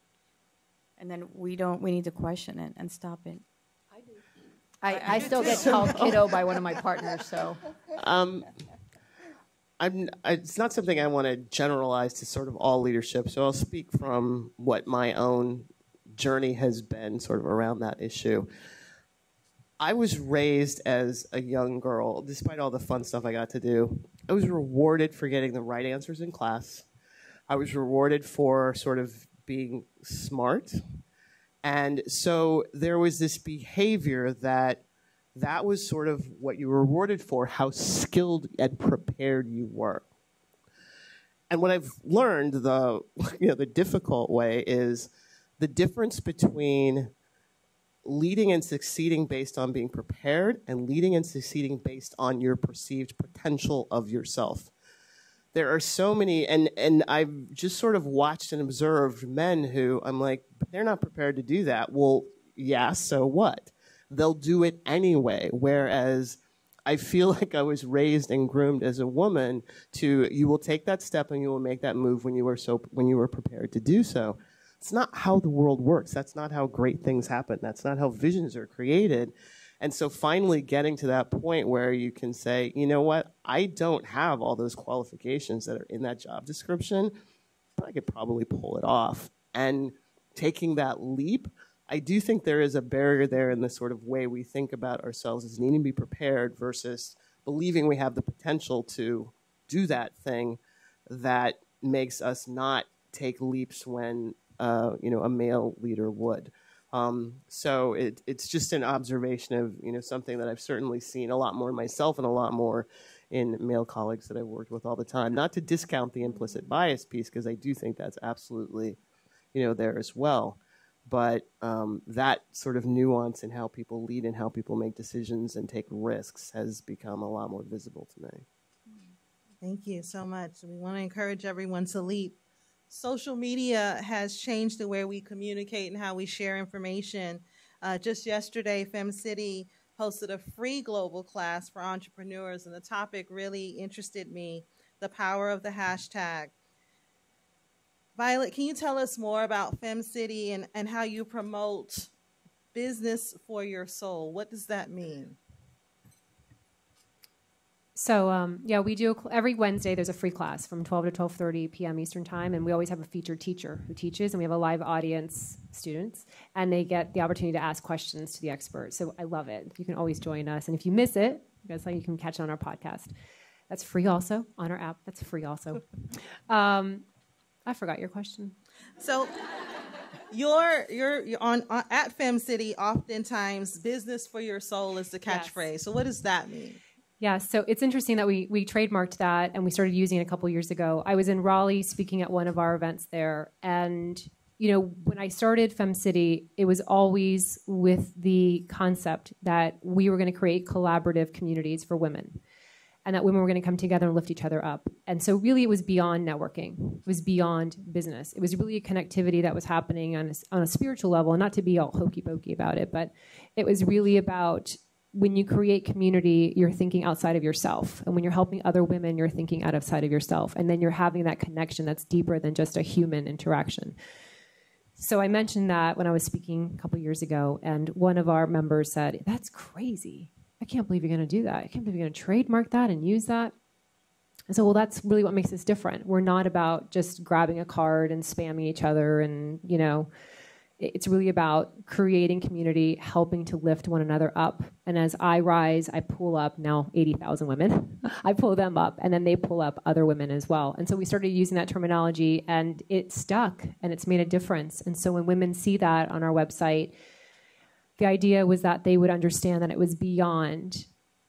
And then we don't, we need to question it and stop it. I do. I, I, I still get called kiddo by one of my partners, so. Um, I'm, it's not something I want to generalize to sort of all leadership, so I'll speak from what my own journey has been sort of around that issue. I was raised as a young girl, despite all the fun stuff I got to do. I was rewarded for getting the right answers in class. I was rewarded for sort of being smart. And so there was this behavior that that was sort of what you were rewarded for, how skilled and prepared you were. And what I've learned, the, you know, the difficult way, is the difference between leading and succeeding based on being prepared and leading and succeeding based on your perceived potential of yourself. There are so many, and, and I've just sort of watched and observed men who I'm like, they're not prepared to do that. Well, yeah, so what? They'll do it anyway, whereas I feel like I was raised and groomed as a woman to, you will take that step and you will make that move when you were so when you were prepared to do so. It's not how the world works. That's not how great things happen. That's not how visions are created. And so finally getting to that point where you can say, you know what, I don't have all those qualifications that are in that job description, but I could probably pull it off. And taking that leap, I do think there is a barrier there in the sort of way we think about ourselves as needing to be prepared versus believing we have the potential to do that thing that makes us not take leaps when Uh, you know, a male leader would. Um, so it, it's just an observation of, you know, something that I've certainly seen a lot more myself and a lot more in male colleagues that I've worked with all the time. Not to discount the implicit bias piece, because I do think that's absolutely, you know, there as well. But um, that sort of nuance in how people lead and how people make decisions and take risks has become a lot more visible to me. Thank you so much. We want to encourage everyone to leap. Social media has changed the way we communicate and how we share information. Uh, just yesterday, FemCity hosted a free global class for entrepreneurs, and the topic really interested me, the power of the hashtag. Violet, can you tell us more about FemCity and, and how you promote business for your soul? What does that mean? So um, yeah, we do every Wednesday. There's a free class from twelve to twelve thirty p.m. Eastern time, and we always have a featured teacher who teaches, and we have a live audience, students, and they get the opportunity to ask questions to the experts. So I love it. You can always join us, and if you miss it, that's how you can catch it on our podcast. That's free also on our app. That's free also. Um, I forgot your question. So. You're, you're, you're on, on at FemCity, oftentimes business for your soul is the catchphrase. Yes. So what does that mean? Yeah, so it's interesting that we we trademarked that and we started using it a couple years ago. I was in Raleigh speaking at one of our events there, and you know, when I started FemCity, it was always with the concept that we were going to create collaborative communities for women, and that women were going to come together and lift each other up. And so really it was beyond networking. It was beyond business. It was really a connectivity that was happening on a, on a spiritual level, and not to be all hokey pokey about it, but it was really about when you create community, you're thinking outside of yourself. And when you're helping other women, you're thinking outside of yourself. And then you're having that connection that's deeper than just a human interaction. So I mentioned that when I was speaking a couple years ago, and one of our members said, "That's crazy. I can't believe you're going to do that. I can't believe you're going to trademark that and use that." And so, well, that's really what makes us different. We're not about just grabbing a card and spamming each other. And, you know, it's really about creating community, helping to lift one another up. And as I rise, I pull up now eighty thousand women. I pull them up, and then they pull up other women as well. And so we started using that terminology, and it stuck, and it's made a difference. And so when women see that on our website, the idea was that they would understand that it was beyond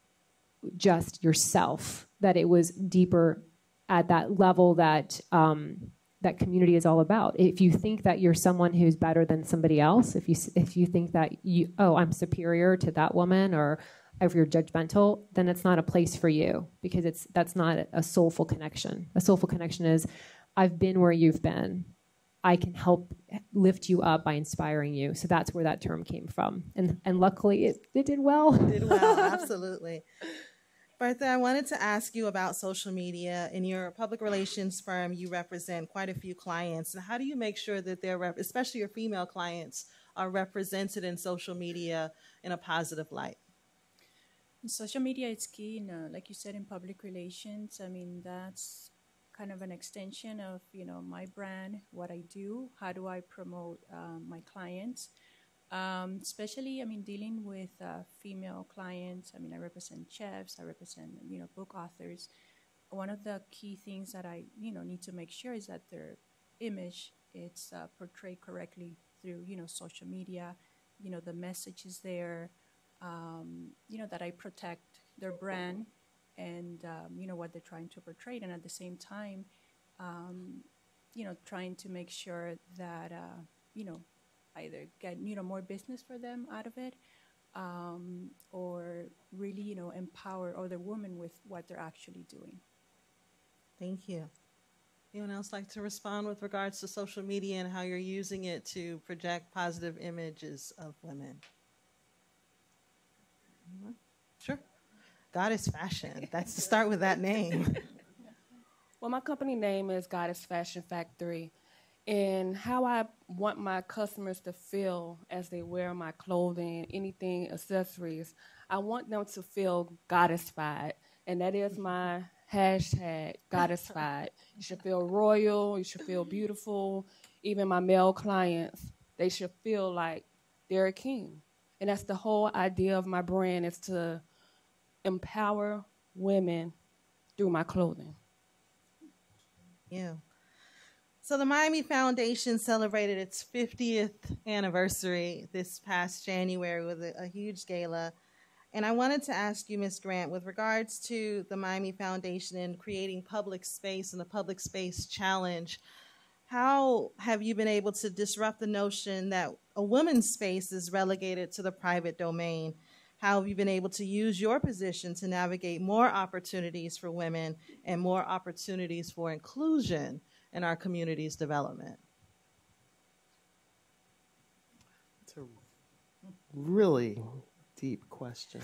just yourself, that it was deeper at that level that um, that community is all about. If you think that you're someone who's better than somebody else, if you if you think that you, oh, I'm superior to that woman, or if you're judgmental, then it's not a place for you, because it's that's not a soulful connection. A soulful connection is, I've been where you've been. I can help lift you up by inspiring you. So that's where that term came from. And and luckily it, it did well. It did well, absolutely. Bertha, I wanted to ask you about social media. In your public relations firm, you represent quite a few clients. And how do you make sure that they're, rep- especially your female clients, are represented in social media in a positive light? Social media is key, in, uh, like you said, in public relations. I mean, that's kind of an extension of, you know, my brand, what I do, how do I promote um, my clients, um, especially, I mean, dealing with uh, female clients. I mean, I represent chefs, I represent, you know, book authors. One of the key things that I, you know, need to make sure is that their image, it's uh, portrayed correctly through, you know, social media, you know, the message is there, um, you know, that I protect their brand and, um, you know, what they're trying to portray. And at the same time, um, you know, trying to make sure that, uh, you know, either get, you know, more business for them out of it, um, or really, you know, empower other women with what they're actually doing. Thank you. Anyone else like to respond with regards to social media and how you're using it to project positive images of women? Anyone? Sure. Goddess Fashion. That's to start with that name. Well, my company name is Goddess Fashion Factory, and how I want my customers to feel as they wear my clothing, anything, accessories, I want them to feel goddessified, and that is my hashtag, goddessified. You should feel royal, you should feel beautiful. Even my male clients, they should feel like they're a king. And that's the whole idea of my brand, is to empower women through my clothing. Yeah. So the Miami Foundation celebrated its fiftieth anniversary this past January with a, a huge gala. And I wanted to ask you, Miz Grant, with regards to the Miami Foundation and creating public space and the Public Space Challenge, how have you been able to disrupt the notion that a woman's space is relegated to the private domain? How have you been able to use your position to navigate more opportunities for women and more opportunities for inclusion in our community's development? It's a really deep question.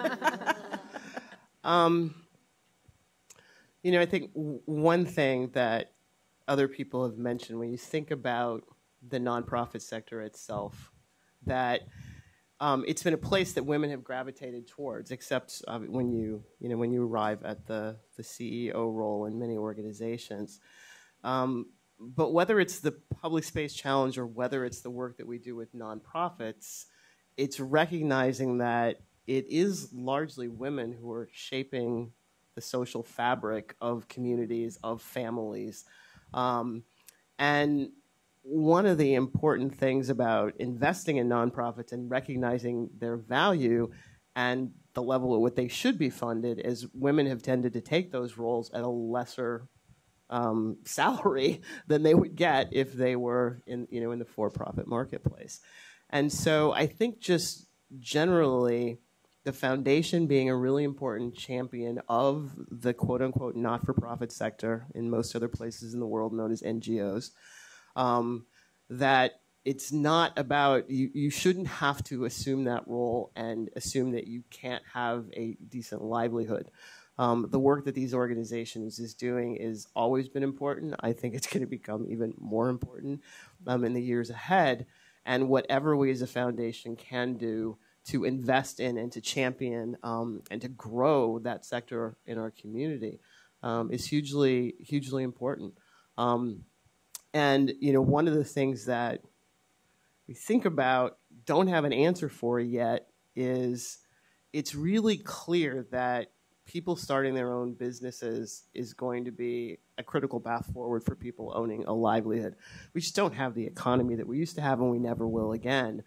um, you know, I think w- one thing that other people have mentioned when you think about the nonprofit sector itself, that um, it's been a place that women have gravitated towards, except uh, when you, you know, when you arrive at the, the C E O role in many organizations. Um, but whether it's the Public Space Challenge or whether it's the work that we do with nonprofits, it's recognizing that it is largely women who are shaping the social fabric of communities, of families. Um, and one of the important things about investing in nonprofits and recognizing their value and the level at which they should be funded is women have tended to take those roles at a lesser um, salary than they would get if they were in, you know, in the for-profit marketplace. And so I think just generally the foundation being a really important champion of the quote-unquote not-for-profit sector in most other places in the world known as N G Os, Um, that it's not about, you, you shouldn't have to assume that role and assume that you can't have a decent livelihood. Um, the work that these organizations is doing has always been important. I think it's going to become even more important um, in the years ahead. And whatever we as a foundation can do to invest in and to champion um, and to grow that sector in our community um, is hugely, hugely important. Um, And, you know, one of the things that we think about, don't have an answer for yet, is it's really clear that people starting their own businesses is going to be a critical path forward for people owning a livelihood. We just don't have the economy that we used to have, and we never will again.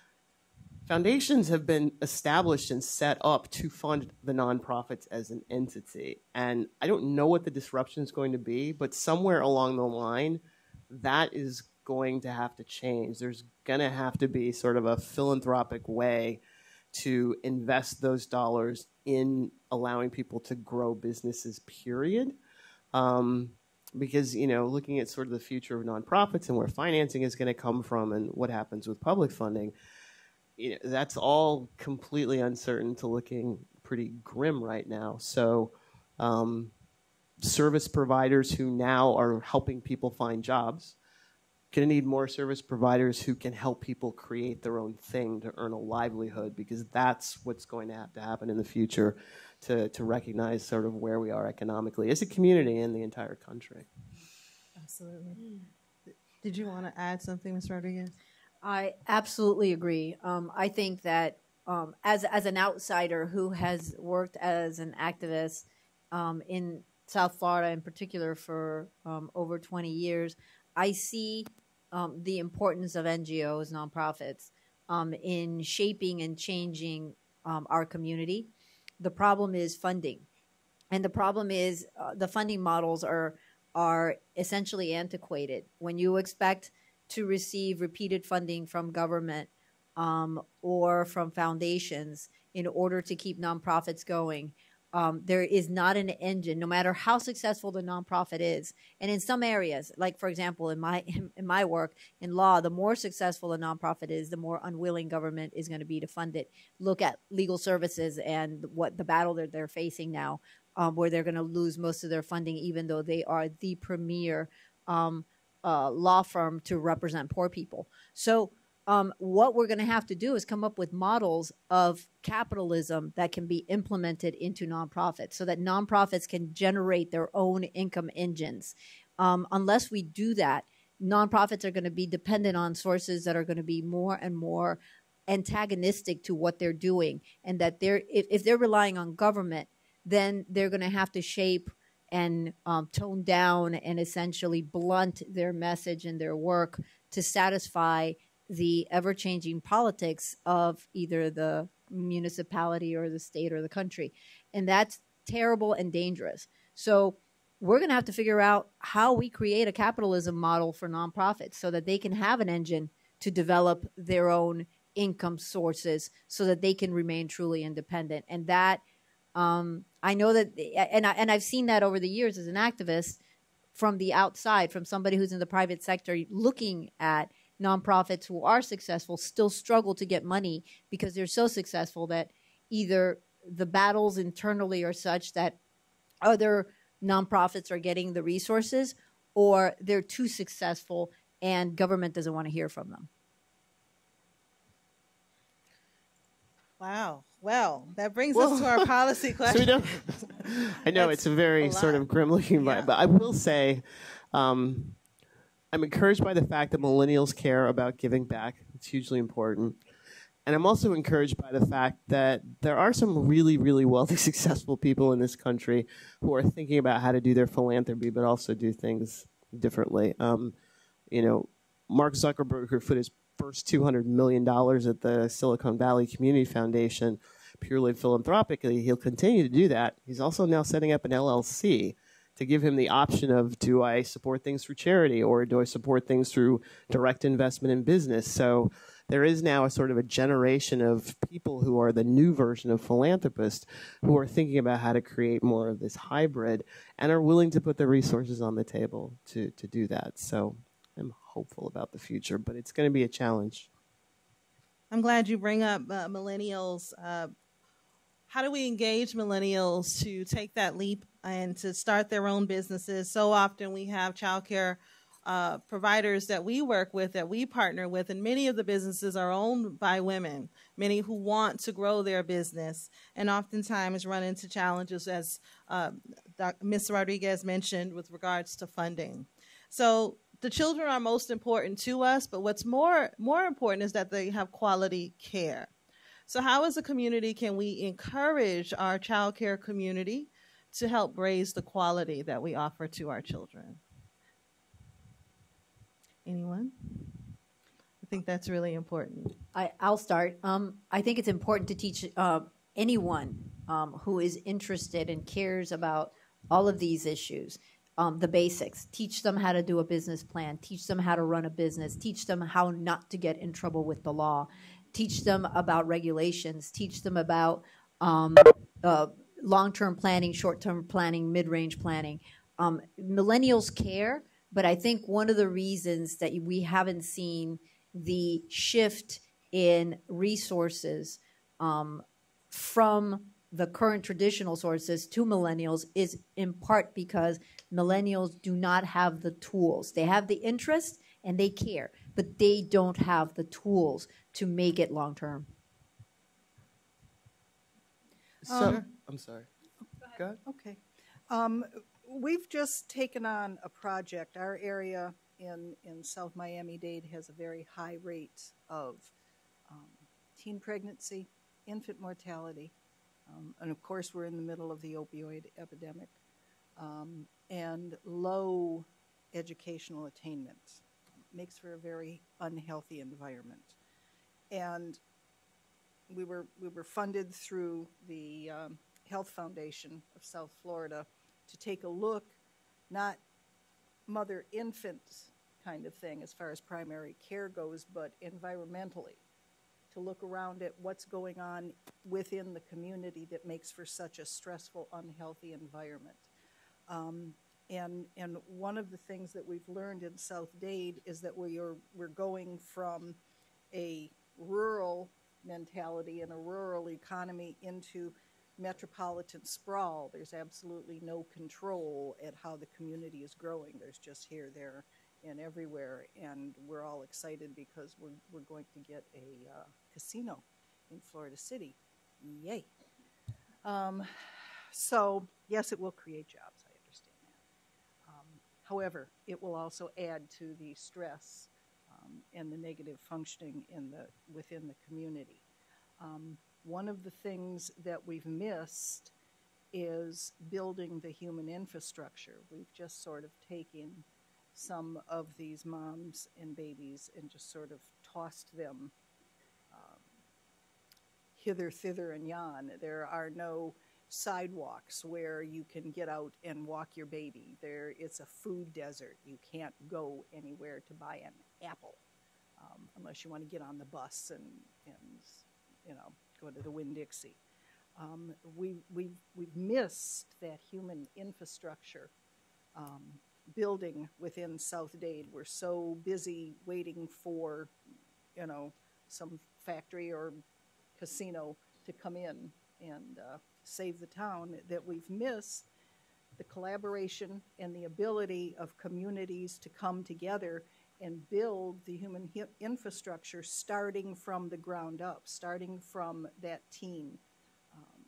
Foundations have been established and set up to fund the nonprofits as an entity. And I don't know what the disruption is going to be, but somewhere along the line, that is going to have to change. There's going to have to be sort of a philanthropic way to invest those dollars in allowing people to grow businesses, period. Um, because, you know, looking at sort of the future of nonprofits and where financing is going to come from and what happens with public funding, you know, that's all completely uncertain to looking pretty grim right now. So, um, service providers who now are helping people find jobs, going to need more service providers who can help people create their own thing to earn a livelihood, because that's what's going to have to happen in the future to, to recognize sort of where we are economically as a community and the entire country. Absolutely. Did you want to add something, Miz Rodriguez? I absolutely agree. Um, I think that um, as, as an outsider who has worked as an activist um, in South Florida in particular for um, over twenty years, I see um, the importance of N G Os, nonprofits, um, in shaping and changing um, our community. The problem is funding. And the problem is uh, the funding models are, are essentially antiquated. When you expect to receive repeated funding from government um, or from foundations in order to keep nonprofits going, Um, there is not an engine, no matter how successful the nonprofit is. And in some areas, like, for example, in my in my work in law, the more successful a nonprofit is, the more unwilling government is going to be to fund it. Look at legal services and what the battle that they're facing now, um, where they're going to lose most of their funding, even though they are the premier um, uh, law firm to represent poor people. So Um, what we're going to have to do is come up with models of capitalism that can be implemented into nonprofits so that nonprofits can generate their own income engines. Um, unless we do that, nonprofits are going to be dependent on sources that are going to be more and more antagonistic to what they're doing, and that they're if, if they're relying on government, then they're going to have to shape and um, tone down and essentially blunt their message and their work to satisfy the ever-changing politics of either the municipality or the state or the country. And that's terrible and dangerous. So we're going to have to figure out how we create a capitalism model for nonprofits so that they can have an engine to develop their own income sources so that they can remain truly independent. And that, um, I know that, and, I, and I've seen that over the years as an activist from the outside, from somebody who's in the private sector looking at nonprofits who are successful still struggle to get money because they're so successful that either the battles internally are such that other nonprofits are getting the resources, or they're too successful and government doesn't want to hear from them. Wow. Well, that brings us to our policy question. So we don't, I know That's it's a very a sort lot. of grim looking, Yeah. but I will say um, I'm encouraged by the fact that millennials care about giving back. It's hugely important. And I'm also encouraged by the fact that there are some really, really wealthy, successful people in this country who are thinking about how to do their philanthropy, but also do things differently. Um, you know, Mark Zuckerberg, who put his first two hundred million dollars at the Silicon Valley Community Foundation purely philanthropically, he'll continue to do that. He's also now setting up an L L C to give him the option of, do I support things through charity or do I support things through direct investment in business? So there is now a sort of a generation of people who are the new version of philanthropists who are thinking about how to create more of this hybrid and are willing to put the resources on the table to, to do that. So I'm hopeful about the future, but it's going to be a challenge. I'm glad you bring up uh, millennials. Uh, how do we engage millennials to take that leap and to start their own businesses? So often we have childcare uh, providers that we work with, that we partner with, and many of the businesses are owned by women, many who want to grow their business, and oftentimes run into challenges, as uh, Miz Rodriguez mentioned, with regards to funding. So the children are most important to us, but what's more, more important is that they have quality care. So how as a community can we encourage our child care community to help raise the quality that we offer to our children? Anyone? I think that's really important. I, I'll start. Um, I think it's important to teach uh, anyone um, who is interested and cares about all of these issues, um, the basics. Teach them how to do a business plan. Teach them how to run a business. Teach them how not to get in trouble with the law. Teach them about regulations. Teach them about um, uh, long-term planning, short-term planning, mid-range planning. Um, millennials care, but I think one of the reasons that we haven't seen the shift in resources um, from the current traditional sources to millennials is in part because millennials do not have the tools. They have the interest and they care, but they don't have the tools to make it long term. So, Um, I'm sorry. Go ahead. Okay. Um, we've just taken on a project. Our area in, in South Miami-Dade has a very high rate of um, teen pregnancy, infant mortality, um, and of course we're in the middle of the opioid epidemic, um, and low educational attainment. Makes for a very unhealthy environment. And we were, we were funded through the um, Health Foundation of South Florida to take a look, not mother-infant kind of thing as far as primary care goes, but environmentally, to look around at what's going on within the community that makes for such a stressful, unhealthy environment. Um, and, and one of the things that we've learned in South Dade is that we are, we're going from a rural mentality and a rural economy into metropolitan sprawl. There's absolutely no control at how the community is growing. There's just here, there, and everywhere, and we're all excited because we're, we're going to get a uh, casino in Florida City. Yay. Um, so, yes, it will create jobs, I understand that. Um, however, it will also add to the stress um, and the negative functioning in the, within the community. Um, one of the things that we've missed is building the human infrastructure. We've just sort of taken some of these moms and babies and just sort of tossed them um, hither, thither, and yon. There are no sidewalks where you can get out and walk your baby. There, it's a food desert. You can't go anywhere to buy an apple um, unless you want to get on the bus and, and you know, go to the Winn-Dixie. Um, we, we've, we've missed that human infrastructure um, building within South Dade. We're so busy waiting for, you know, some factory or casino to come in and uh, save the town that we've missed the collaboration and the ability of communities to come together and build the human hi- infrastructure starting from the ground up, starting from that teen um,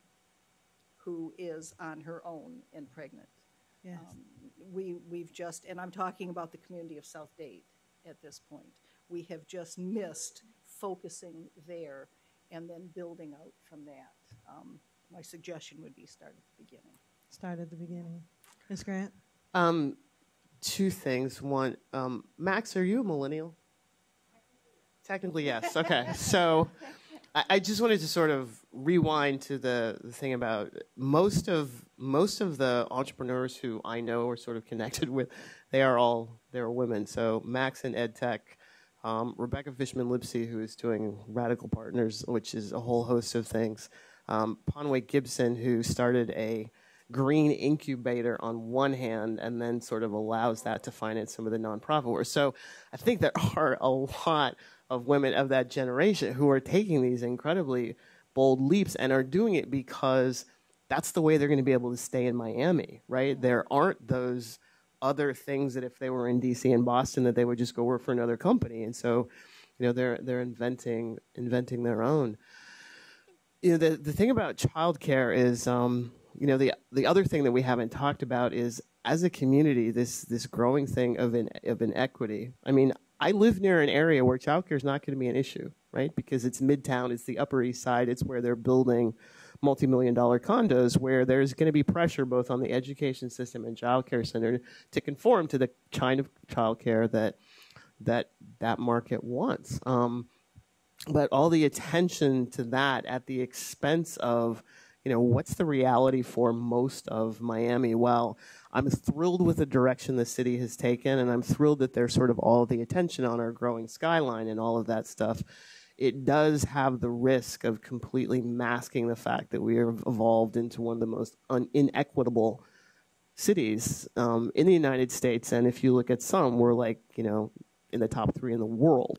who is on her own and pregnant. Yes. Um, we, we've just, and I'm talking about the community of South Dade at this point, we have just missed focusing there and then building out from that. Um, my suggestion would be start at the beginning. Start at the beginning. Miz Grant? Um, two things. One, um, Max, are you a millennial? Technically, yes. Okay. So I, I just wanted to sort of rewind to the, the thing about most of most of the entrepreneurs who I know or sort of connected with, they are all they're women. So Max in ed tech, um, Rebecca Fishman-Lipsey, who is doing Radical Partners, which is a whole host of things. Um, Ponway Gibson, who started a green incubator on one hand and then sort of allows that to finance some of the nonprofit work. So I think there are a lot of women of that generation who are taking these incredibly bold leaps and are doing it because that's the way they're going to be able to stay in Miami, right? There aren't those other things that if they were in D C and Boston that they would just go work for another company. And so, you know, they're they're inventing inventing their own. You know, the the thing about childcare is, um, you know, the the other thing that we haven't talked about is, as a community, this this growing thing of in, of inequity. I mean, I live near an area where childcare is not going to be an issue, right? Because it's Midtown, it's the Upper East Side, it's where they're building multi-million dollar condos, where there's going to be pressure both on the education system and childcare center to conform to the kind of childcare that that that market wants. Um, but all the attention to that at the expense of, you know, what's the reality for most of Miami? Well, I'm thrilled with the direction the city has taken, and I'm thrilled that there's sort of all the attention on our growing skyline and all of that stuff. It does have the risk of completely masking the fact that we have evolved into one of the most un- inequitable cities um, in the United States. And if you look at some, we're like, you know, in the top three in the world.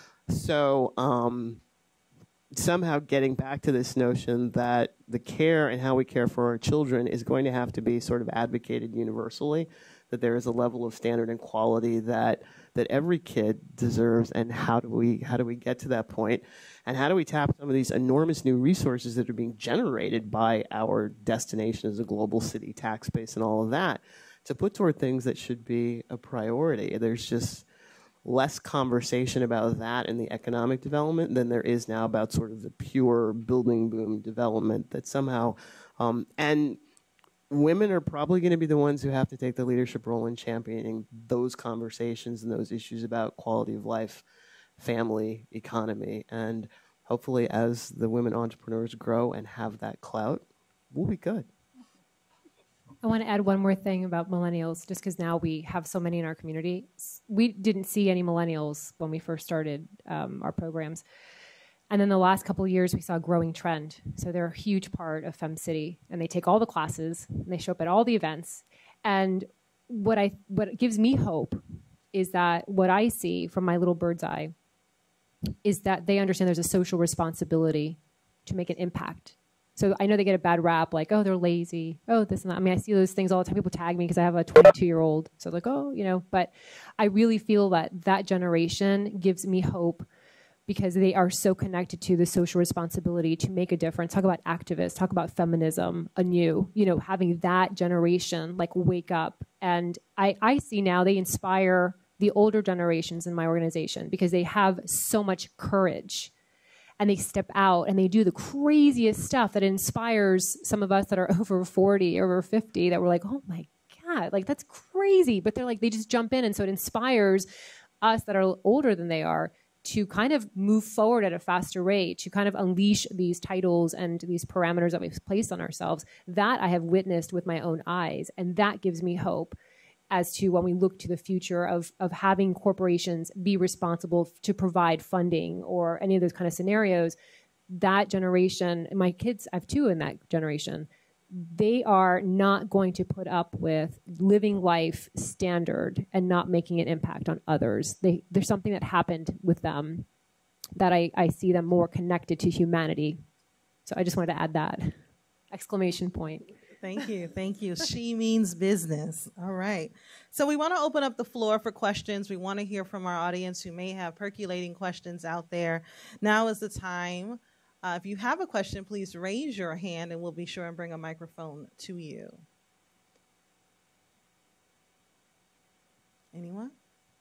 So um, somehow getting back to this notion that the care and how we care for our children is going to have to be sort of advocated universally, that there is a level of standard and quality that that every kid deserves, and how do we how do we get to that point, and how do we tap some of these enormous new resources that are being generated by our destination as a global city, tax base, and all of that, to put toward things that should be a priority. There's just less conversation about that in the economic development than there is now about sort of the pure building boom development that somehow, um, and women are probably going to be the ones who have to take the leadership role in championing those conversations and those issues about quality of life, family, economy, and hopefully as the women entrepreneurs grow and have that clout, we'll be good. I want to add one more thing about millennials, just because now we have so many in our community. We didn't see any millennials when we first started um, our programs. And then the last couple of years, we saw a growing trend. So they're a huge part of FemCity, and they take all the classes, and they show up at all the events. And what I what gives me hope is that what I see from my little bird's eye is that they understand there's a social responsibility to make an impact. So I know they get a bad rap, like, oh, they're lazy, oh, this and that. I mean, I see those things all the time. People tag me because I have a twenty-two-year-old. So like, oh, you know, but I really feel that that generation gives me hope because they are so connected to the social responsibility to make a difference. Talk about activists, talk about feminism anew, you know, having that generation like wake up. And I, I see now they inspire the older generations in my organization because they have so much courage. And they step out and they do the craziest stuff that inspires some of us that are over forty, over fifty, that we're like, oh my God, like that's crazy. But they're like, they just jump in. And so it inspires us that are older than they are to kind of move forward at a faster rate, to kind of unleash these titles and these parameters that we've placed on ourselves. That I have witnessed with my own eyes. And that gives me hope as to when we look to the future of, of having corporations be responsible to provide funding or any of those kind of scenarios. That generation, and my kids, I have two in that generation, they are not going to put up with living life standard and not making an impact on others. They, there's something that happened with them that I, I see them more connected to humanity. So I just wanted to add that exclamation point. Thank you. Thank you. She means business. All right. So we want to open up the floor for questions. We want to hear from our audience who may have percolating questions out there. Now is the time. Uh, if you have a question, please raise your hand and we'll be sure and bring a microphone to you. Anyone?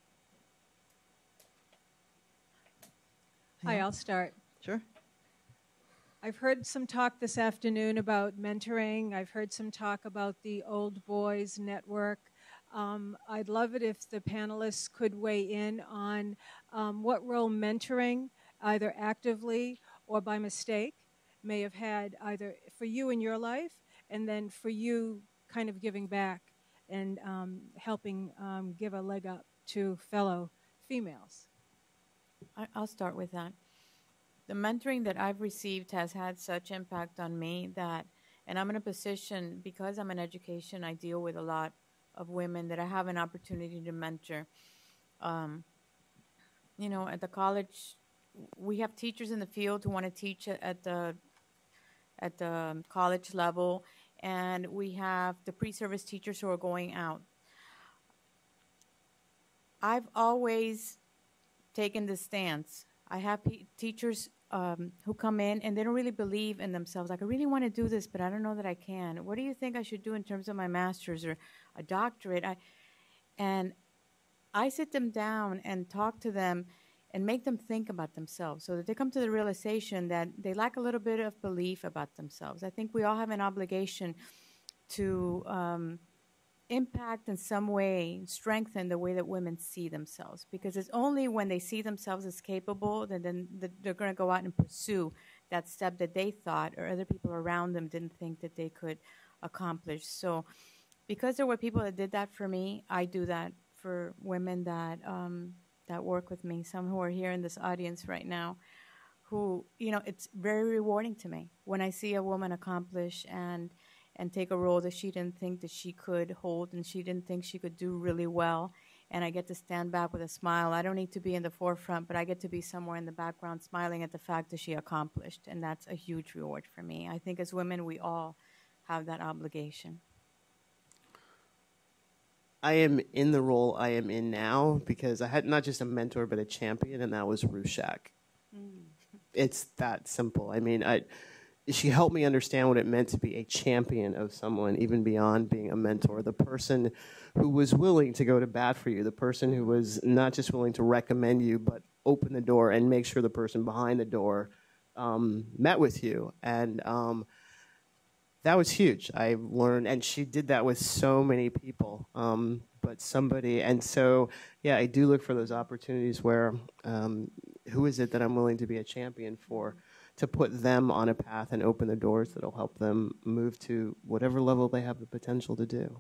Hi, I'll start. Sure. I've heard some talk this afternoon about mentoring. I've heard some talk about the Old Boys Network. Um, I'd love it if the panelists could weigh in on um, what role mentoring, either actively or by mistake, may have had either for you in your life and then for you kind of giving back and um, helping um, give a leg up to fellow females. I, I'll start with that. The mentoring that I've received has had such impact on me that, and I'm in a position, because I'm in education, I deal with a lot of women that I have an opportunity to mentor. Um, you know, at the college, we have teachers in the field who want to teach at the at the college level, and we have the pre-service teachers who are going out. I've always taken this stance. I have p- teachers um, who come in and they don't really believe in themselves. Like, I really want to do this, but I don't know that I can. What do you think I should do in terms of my master's or a doctorate? I, and I sit them down and talk to them and make them think about themselves so that they come to the realization that they lack a little bit of belief about themselves. I think we all have an obligation to um, impact in some way, strengthen the way that women see themselves, because it's only when they see themselves as capable that then they're going to go out and pursue that step that they thought or other people around them didn't think that they could accomplish. So because there were people that did that for me, I do that for women that um, that work with me, some who are here in this audience right now, who, you know, it's very rewarding to me when I see a woman accomplish and and take a role that she didn't think that she could hold and she didn't think she could do really well. And I get to stand back with a smile. I don't need to be in the forefront, but I get to be somewhere in the background smiling at the fact that she accomplished. And that's a huge reward for me. I think as women, we all have that obligation. I am in the role I am in now because I had not just a mentor, but a champion, and that was Rushak. Mm. It's that simple. I mean, I... she helped me understand what it meant to be a champion of someone, even beyond being a mentor. The person who was willing to go to bat for you, the person who was not just willing to recommend you, but open the door and make sure the person behind the door um, met with you. And um, that was huge. I learned, and she did that with so many people. Um, but somebody, and so, yeah, I do look for those opportunities where, um, who is it that I'm willing to be a champion for? To put them on a path and open the doors that'll help them move to whatever level they have the potential to do.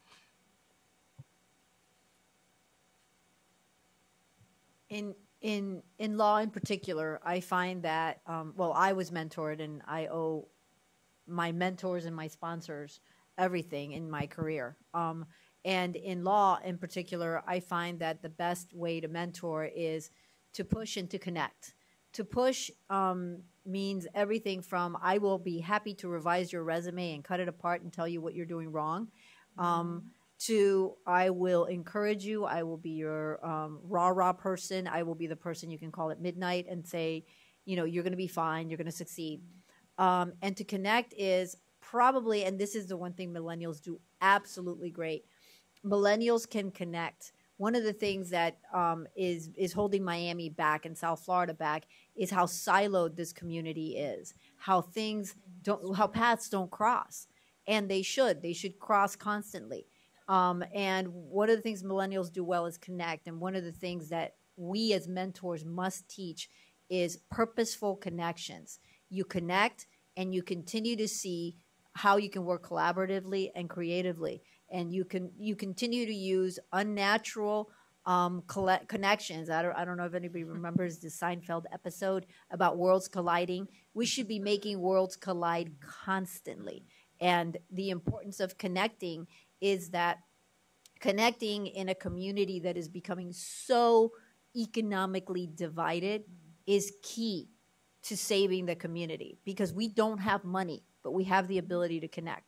In in in law in particular, I find that, um, well, I was mentored, and I owe my mentors and my sponsors everything in my career. Um, and in law in particular, I find that the best way to mentor is to push and to connect. To push um, means everything from I will be happy to revise your resume and cut it apart and tell you what you're doing wrong, um, mm-hmm. to I will encourage you, I will be your um, rah-rah person, I will be the person you can call at midnight and say, you know, you're going to be fine, you're going to succeed. Um, and to connect is probably, and this is the one thing millennials do absolutely great, millennials can connect. One of the things that um, is is holding Miami back and South Florida back is how siloed this community is, how things don't, how paths don't cross, and they should. They should cross constantly. Um, and one of the things millennials do well is connect. And one of the things that we as mentors must teach is purposeful connections. You connect, and you continue to see how you can work collaboratively and creatively. And you can you continue to use unnatural um, coll- connections. I don't I don't know if anybody remembers the Seinfeld episode about worlds colliding. We should be making worlds collide constantly. And the importance of connecting is that connecting in a community that is becoming so economically divided is key to saving the community, because we don't have money, but we have the ability to connect.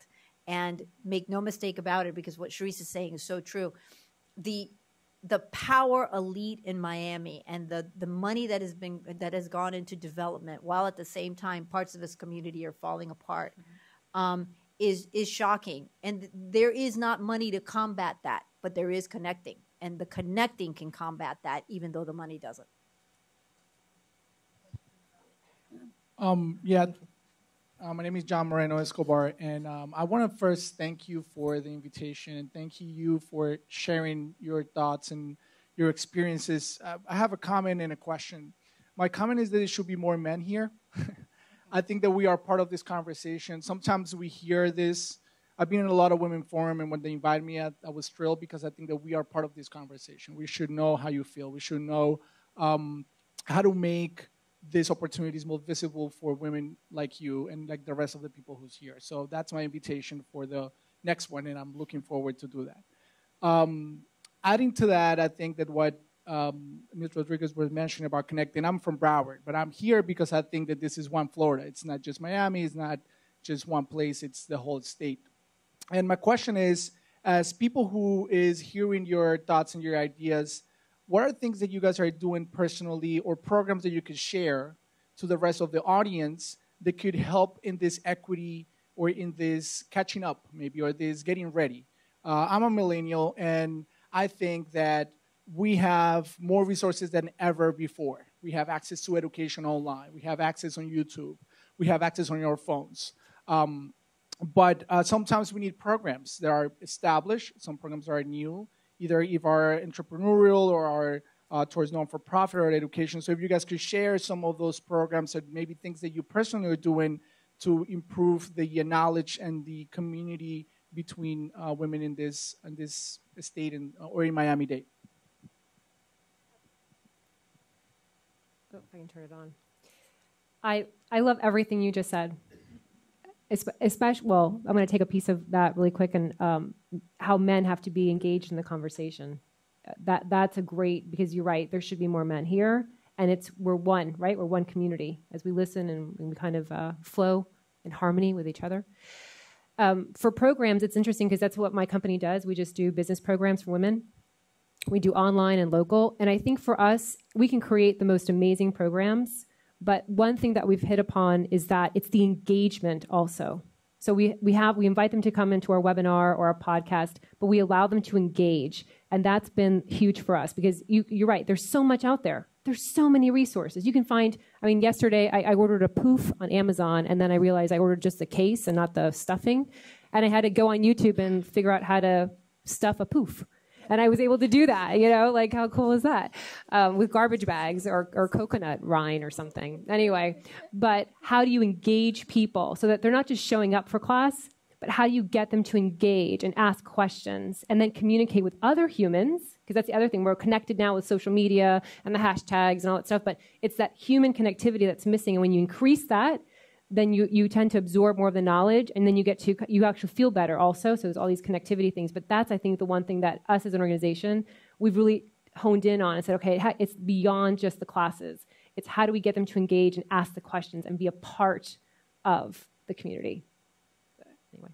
And make no mistake about it, because what Sharice is saying is so true. The the power elite in Miami and the, the money that has been that has gone into development, while at the same time parts of this community are falling apart, mm-hmm. um, is is shocking. And there is not money to combat that, but there is connecting, and the connecting can combat that, even though the money doesn't. Um, yeah. Uh, my name is John Moreno Escobar, and um, I want to first thank you for the invitation, and thank you for sharing your thoughts and your experiences. Uh, I have a comment and a question. My comment is that there should be more men here. I think that we are part of this conversation. Sometimes we hear this. I've been in a lot of women forum, and when they invited me, I, I was thrilled because I think that we are part of this conversation. We should know how you feel. We should know um, how to make these opportunities more visible for women like you and like the rest of the people who's here. So that's my invitation for the next one, and I'm looking forward to do that. Um, adding to that, I think that what um, Miz Rodriguez was mentioning about connecting, I'm from Broward, but I'm here because I think that this is one Florida. It's not just Miami, it's not just one place, it's the whole state. And my question is, as people who is hearing your thoughts and your ideas, what are things that you guys are doing personally or programs that you could share to the rest of the audience that could help in this equity or in this catching up maybe, or this getting ready? Uh, I'm a millennial, and I think that we have more resources than ever before. We have access to education online. We have access on YouTube. We have access on your phones. Um, but uh, sometimes we need programs that are established. Some programs are new, either if are entrepreneurial or are uh, towards non-for-profit or education. So if you guys could share some of those programs and maybe things that you personally are doing to improve the uh, knowledge and the community between uh, women in this in this state in, or in Miami-Dade. Oh, if I can turn it on. I I love everything you just said. Especially, well, I'm going to take a piece of that really quick, and um, how men have to be engaged in the conversation. That that's a great, because you're right. There should be more men here, and it's we're one, right? We're one community as we listen and, and we kind of uh, flow in harmony with each other. Um, for programs, it's interesting because that's what my company does. We just do business programs for women. We do online and local, and I think for us, we can create the most amazing programs. But one thing that we've hit upon is that it's the engagement also. So we we have we invite them to come into our webinar or our podcast, but we allow them to engage, and that's been huge for us because you, you're right. There's so much out there. There's so many resources you can find. I mean, yesterday I, I ordered a poof on Amazon, and then I realized I ordered just the case and not the stuffing, and I had to go on YouTube and figure out how to stuff a poof. And I was able to do that, you know, like how cool is that? Um, with garbage bags or, or coconut rind or something. Anyway, but how do you engage people so that they're not just showing up for class, but how do you get them to engage and ask questions and then communicate with other humans? Because that's the other thing. We're connected now with social media and the hashtags and all that stuff, but it's that human connectivity that's missing. And when you increase that, then you, you tend to absorb more of the knowledge, and then you get to, you actually feel better also. So there's all these connectivity things. But that's, I think, the one thing that us as an organization, we've really honed in on and said, okay, it's beyond just the classes. It's how do we get them to engage and ask the questions and be a part of the community. But anyway.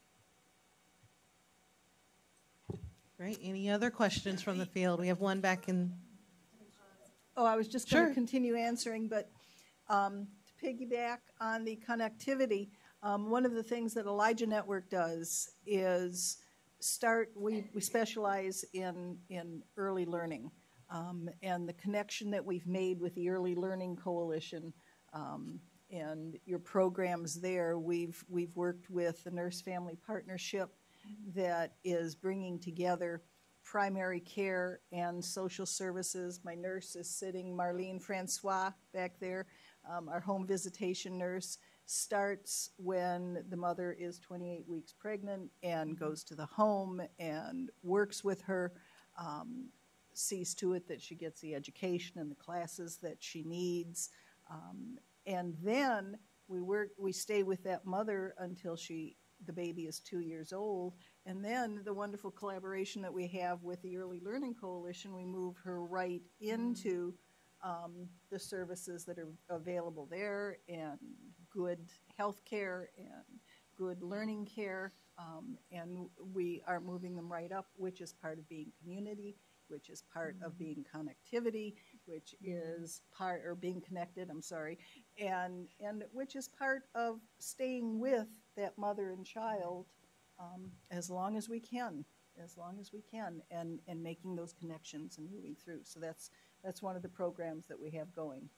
Great. Any other questions from the field? We have one back in. Oh, I was just going to Sure. continue answering, but um, to piggyback on the connectivity, um, one of the things that Elijah Network does is start, we, we specialize in, in early learning. Um, and the connection that we've made with the Early Learning Coalition um, and your programs there, we've, we've worked with the Nurse Family Partnership that is bringing together primary care and social services. My nurse is sitting, Marlene Francois, back there. Um, our home visitation nurse starts when the mother is twenty-eight weeks pregnant and goes to the home and works with her, um, sees to it that she gets the education and the classes that she needs. Um, and then we work, we stay with that mother until she, the baby is two years old. And then the wonderful collaboration that we have with the Early Learning Coalition, we move her right into um, the services that are available there and good health care and good learning care, um, and we are moving them right up, which is part of being community, which is part of being connectivity, which is part, or being connected, I'm sorry, and, and which is part of staying with that mother and child um, as long as we can, as long as we can, and, and making those connections and moving through. So that's, that's one of the programs that we have going.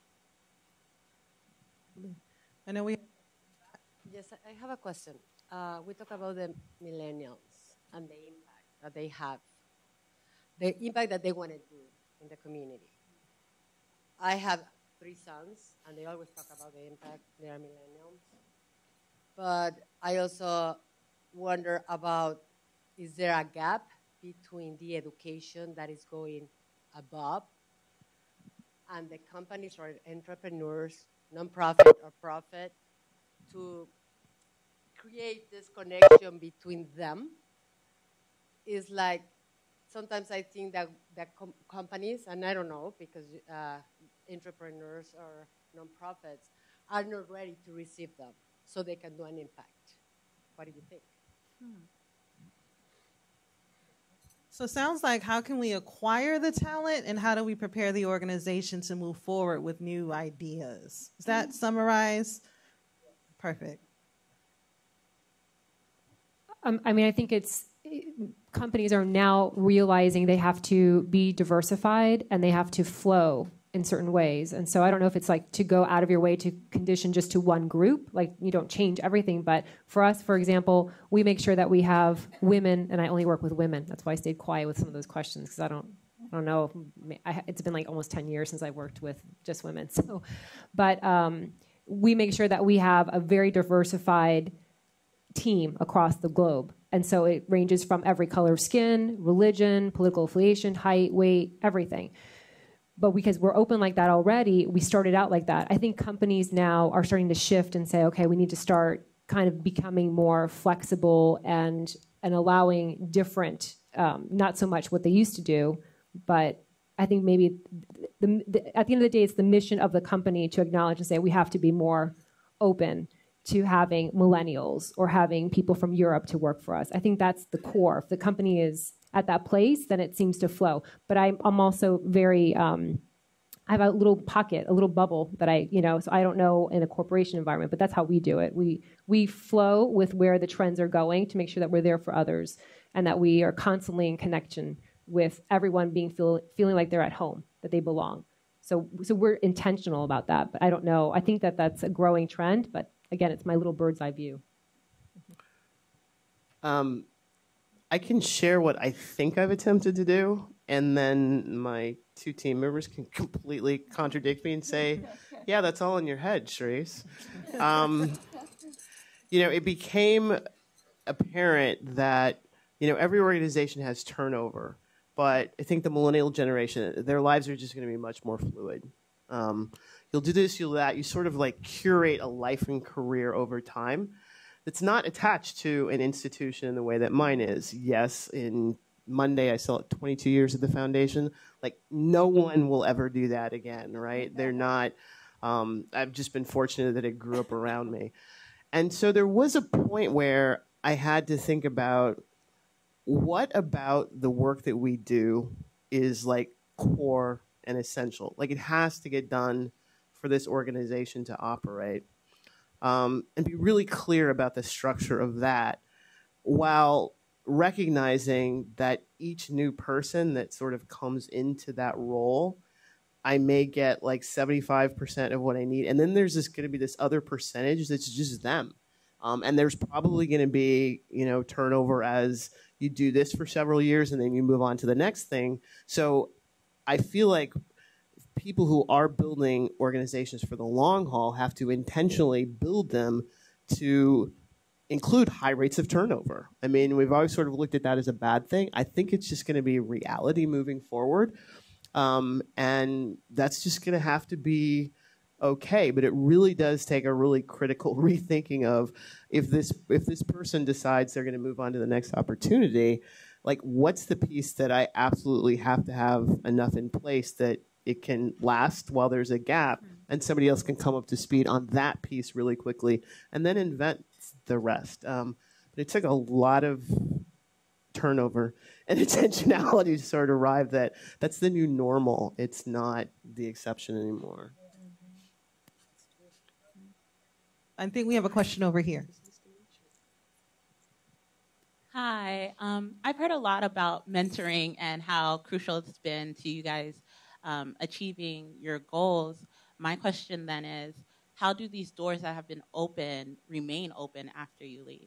I know we. Yes, I have a question. Uh, we talk about the millennials and the impact that they have, the impact that they want to do in the community. I have three sons, and they always talk about the impact. They are millennials. But I also wonder about, is there a gap between the education that is going above and the companies or entrepreneurs, nonprofit or profit, to create this connection between them? Is like, sometimes I think that, that com companies, and I don't know, because uh, entrepreneurs or nonprofits are not ready to receive them so they can do an impact. What do you think? Hmm. So it sounds like, how can we acquire the talent, and how do we prepare the organization to move forward with new ideas? Is that summarized? Perfect. Um, I mean, I think it's, companies are now realizing they have to be diversified and they have to flow in certain ways. And so I don't know if it's like to go out of your way to condition just to one group, like you don't change everything. But for us, for example, we make sure that we have women, and I only work with women. That's why I stayed quiet with some of those questions, because I don't, I don't know. If, I, it's been like almost ten years since I worked with just women. So, but um, we make sure that we have a very diversified team across the globe. And so it ranges from every color of skin, religion, political affiliation, height, weight, everything. But because we're open like that already, we started out like that. I think companies now are starting to shift and say, okay, we need to start kind of becoming more flexible and, and allowing different, um, not so much what they used to do, but I think maybe the, the, at the end of the day, it's the mission of the company to acknowledge and say we have to be more open to having millennials or having people from Europe to work for us. I think that's the core. If the company is at that place, then it seems to flow. But I'm, I'm also very, um, I have a little pocket, a little bubble that I, you know, so I don't know in a corporation environment, but that's how we do it. We, we flow with where the trends are going to make sure that we're there for others and that we are constantly in connection with everyone being feel, feeling like they're at home, that they belong. So, so we're intentional about that, but I don't know. I think that that's a growing trend, but again, it's my little bird's eye view. Um, I can share what I think I've attempted to do, and then my two team members can completely contradict me and say, yeah, that's all in your head, Charisse. Um, you know, it became apparent that, you know, every organization has turnover, but I think the millennial generation, their lives are just going to be much more fluid. Um, you'll do this, you'll do that. You sort of like curate a life and career over time. It's not attached to an institution in the way that mine is. Yes, in Monday I still have twenty-two years at the foundation. Like, no one will ever do that again, right? They're not, um, I've just been fortunate that it grew up around me. And so there was a point where I had to think about, what about the work that we do is like core and essential? Like, it has to get done for this organization to operate. Um, and be really clear about the structure of that, while recognizing that each new person that sort of comes into that role, I may get like seventy-five percent of what I need. And then there's this going to be this other percentage that's just them. Um, and there's probably going to be, you know, turnover as you do this for several years and then you move on to the next thing. So I feel like people who are building organizations for the long haul have to intentionally build them to include high rates of turnover. I mean, we've always sort of looked at that as a bad thing. I think it's just going to be reality moving forward. Um, and that's just going to have to be okay. But it really does take a really critical rethinking of, if this, if this person decides they're going to move on to the next opportunity, like, what's the piece that I absolutely have to have enough in place that it can last while there's a gap, and somebody else can come up to speed on that piece really quickly, and then invent it's the rest. Um, but it took a lot of turnover and intentionality to sort of arrive that that's the new normal. It's not the exception anymore. I think we have a question over here. Hi. Um, I've heard a lot about mentoring and how crucial it's been to you guys um, achieving your goals. My question then is, how do these doors that have been open remain open after you leave?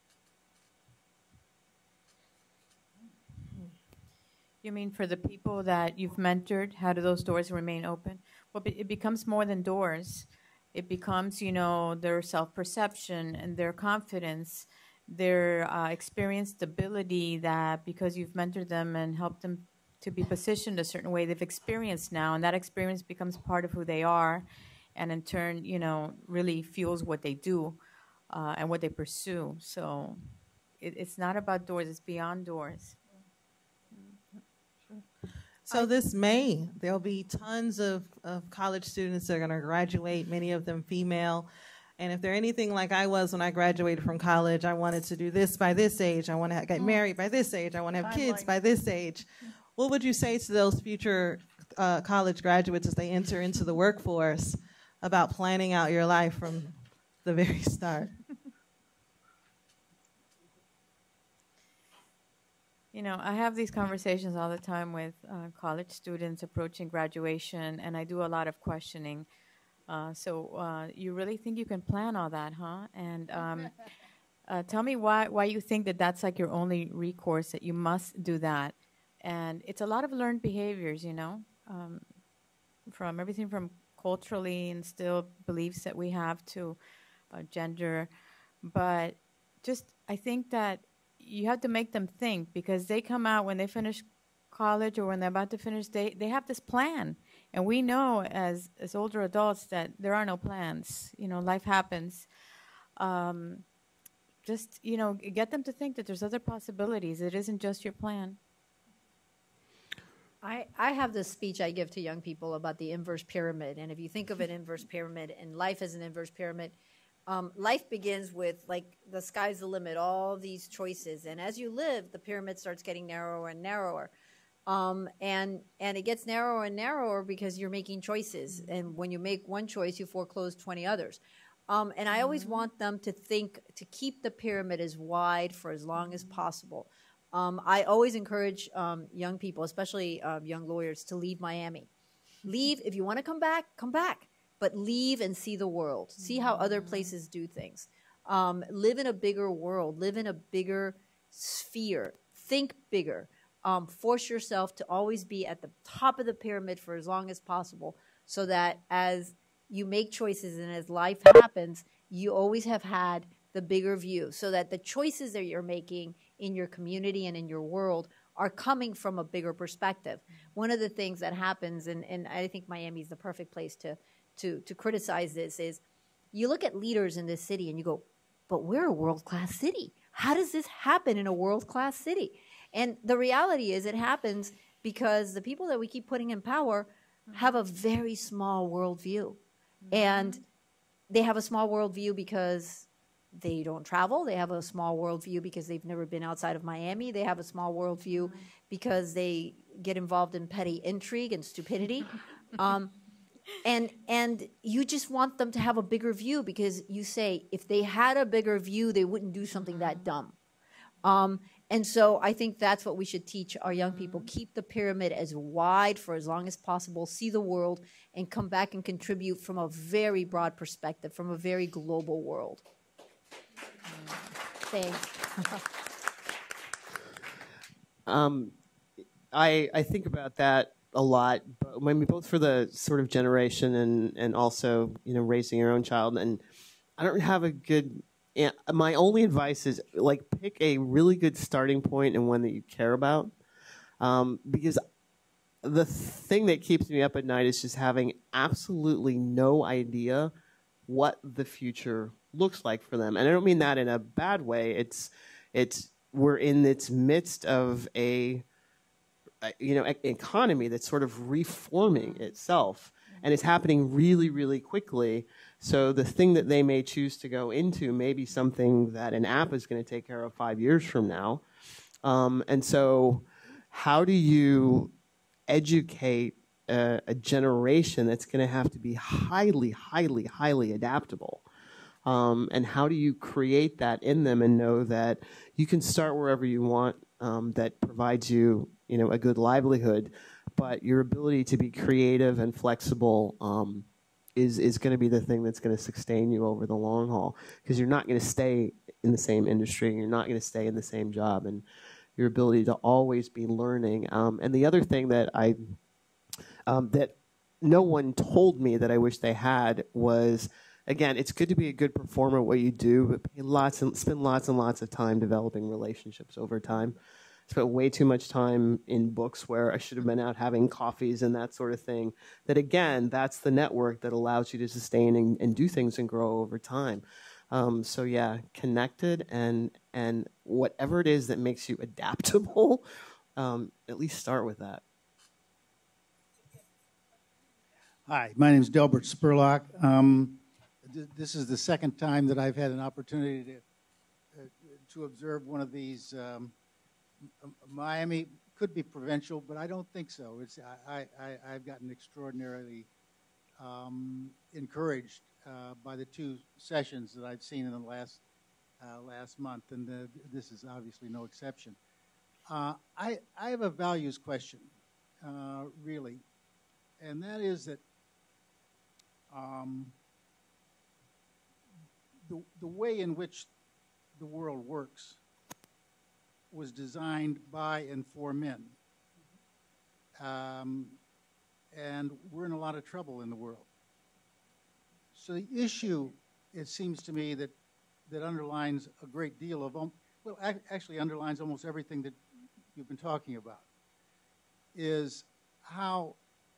You mean for the people that you've mentored, how do those doors remain open? Well, it becomes more than doors. It becomes, you know, their self-perception and their confidence, their uh, experienced ability that because you've mentored them and helped them to be positioned a certain way, they've experienced now, and that experience becomes part of who they are, and in turn, you know, really fuels what they do uh, and what they pursue. So it, it's not about doors, it's beyond doors. So this May, there'll be tons of, of college students that are going to graduate, many of them female. And if they're anything like I was when I graduated from college, I wanted to do this by this age. I want to get married by this age. I want to have kids by this age. What would you say to those future uh, college graduates as they enter into the workforce about planning out your life from the very start? You know, I have these conversations all the time with uh, college students approaching graduation, and I do a lot of questioning. Uh, so uh, you really think you can plan all that, huh? And um, uh, tell me why why you think that that's like your only recourse, that you must do that. And it's a lot of learned behaviors, you know, um, from everything from culturally instilled beliefs that we have to uh, gender. But just, I think that you have to make them think, because they come out when they finish college or when they're about to finish, they, they have this plan. And we know as, as older adults that there are no plans. You know, life happens. Um, just, you know, get them to think that there's other possibilities. It isn't just your plan. I, I have this speech I give to young people about the inverse pyramid. And if you think of an inverse pyramid and life as an inverse pyramid, Um, life begins with, like, the sky's the limit, all these choices. And as you live, the pyramid starts getting narrower and narrower. Um, and, and it gets narrower and narrower because you're making choices. And when you make one choice, you foreclose twenty others. Um, and I always want them to think, to keep the pyramid as wide for as long as possible. Um, I always encourage um, young people, especially uh, young lawyers, to leave Miami. Leave. If you want to come back, come back. But leave and see the world. See how other places do things. Um, live in a bigger world. Live in a bigger sphere. Think bigger. Um, force yourself to always be at the top of the pyramid for as long as possible, so that as you make choices and as life happens, you always have had the bigger view, so that the choices that you're making in your community and in your world are coming from a bigger perspective. One of the things that happens, and, and I think Miami is the perfect place to To, to criticize this, is you look at leaders in this city and you go, but we're a world-class city. How does this happen in a world-class city? And the reality is it happens because the people that we keep putting in power have a very small worldview. Mm-hmm. And they have a small worldview because they don't travel. They have a small worldview because they've never been outside of Miami. They have a small worldview mm-hmm. because they get involved in petty intrigue and stupidity. um, And and you just want them to have a bigger view, because you say if they had a bigger view, they wouldn't do something that dumb. Um, and so I think that's what we should teach our young people. Keep the pyramid as wide for as long as possible, see the world, and come back and contribute from a very broad perspective, from a very global world. Thanks. um, I I think about that a lot, but I mean, both for the sort of generation and, and also, you know, raising your own child. And I don't have a good, my only advice is, like, pick a really good starting point and one that you care about. Um, because the thing that keeps me up at night is just having absolutely no idea what the future looks like for them. And I don't mean that in a bad way. It's, it's, we're in its midst of a, you know, economy that's sort of reforming itself. And it's happening really, really quickly. So the thing that they may choose to go into may be something that an app is going to take care of five years from now. Um, and so how do you educate a, a generation that's going to have to be highly, highly, highly adaptable? Um, and how do you create that in them and know that you can start wherever you want, um, that provides you, you know, a good livelihood, but your ability to be creative and flexible um, is is going to be the thing that's going to sustain you over the long haul, because you're not going to stay in the same industry, you're not going to stay in the same job, and your ability to always be learning. Um, and the other thing that I um, that no one told me that I wish they had was, again, it's good to be a good performer at what you do, but pay lots and spend lots and lots of time developing relationships over time. I spent way too much time in books where I should have been out having coffees and that sort of thing. That, again, that's the network that allows you to sustain and, and do things and grow over time. Um, so, yeah, connected and and whatever it is that makes you adaptable, um, at least start with that. Hi, my name is Delbert Spurlock. Um, This is the second time that I've had an opportunity to uh, to observe one of these. Um, Miami could be provincial, but I don't think so. It's I, I I've gotten extraordinarily um, encouraged uh, by the two sessions that I've seen in the last uh, last month, and uh, this is obviously no exception. Uh, I I have a values question, uh, really, and that is that. Um, The, the way in which the world works was designed by and for men. Um, and we're in a lot of trouble in the world. So the issue, it seems to me, that, that underlines a great deal of, um, well, ac actually underlines almost everything that you've been talking about, is how,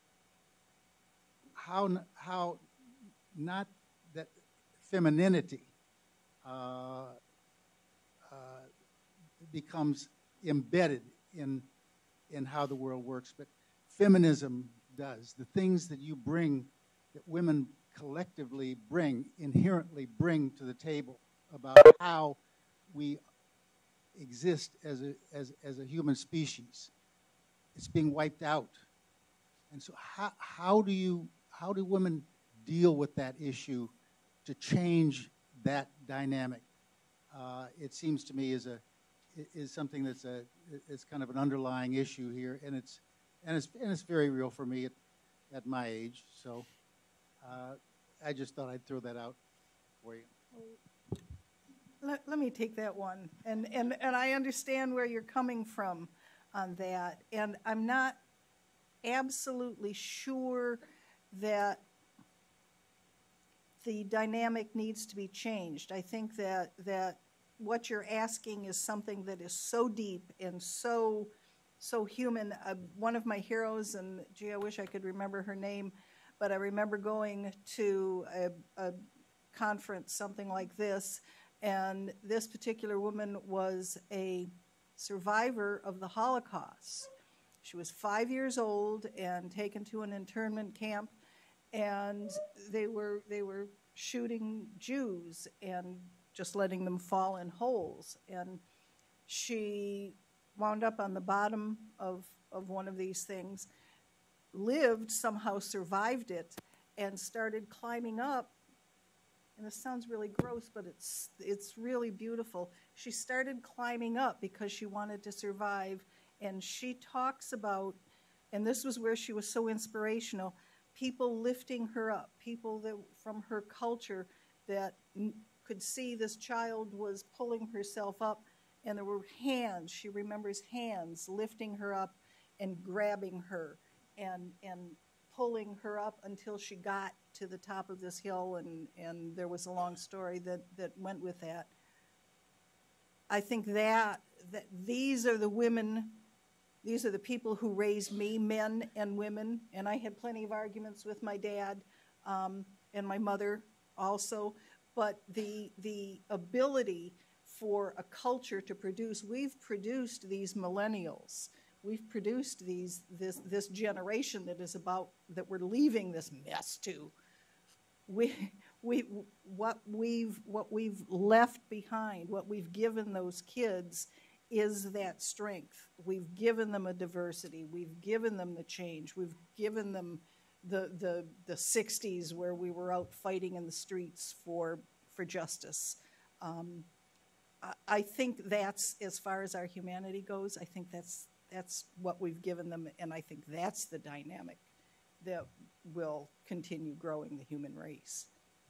how, how not that femininity uh, uh, becomes embedded in in how the world works, but feminism does. The things that you bring, that women collectively bring, inherently bring to the table about how we exist as a as as a human species, it's being wiped out. And so, how how do you how do women deal with that issue to change that dynamic? Uh, it seems to me is a is something that's a is kind of an underlying issue here, and it's and it's and it's very real for me at, at my age. So uh, I just thought I'd throw that out for you. Let, let me take that one, and and and I understand where you're coming from on that, and I'm not absolutely sure that the dynamic needs to be changed. I think that that what you're asking is something that is so deep and so so human. Uh, one of my heroes, and gee, I wish I could remember her name, but I remember going to a, a conference, something like this, and this particular woman was a survivor of the Holocaust. She was five years old and taken to an internment camp, and they were they were shooting Jews and just letting them fall in holes. And she wound up on the bottom of, of one of these things, lived, somehow survived it, and started climbing up. And this sounds really gross, but it's it's really beautiful. She started climbing up because she wanted to survive, and she talks about, and this was where she was so inspirational, people lifting her up, people that from her culture that n- could see this child was pulling herself up, and there were hands, she remembers hands lifting her up and grabbing her and and pulling her up until she got to the top of this hill, and, and there was a long story that, that went with that. I think that, that these are the women, these are the people who raised me, men and women, and I had plenty of arguments with my dad um, and my mother also, but the, the ability for a culture to produce, we've produced these millennials. we've produced these this this generation that is about that we're leaving this mess to. We we what we've what we've left behind, what we've given those kids is that strength. We've given them a diversity. We've given them the change. We've given them the the the sixties where we were out fighting in the streets for for justice. Um, I, I think that's, as far as our humanity goes, I think that's that's what we've given them, and I think that's the dynamic that will continue growing the human race.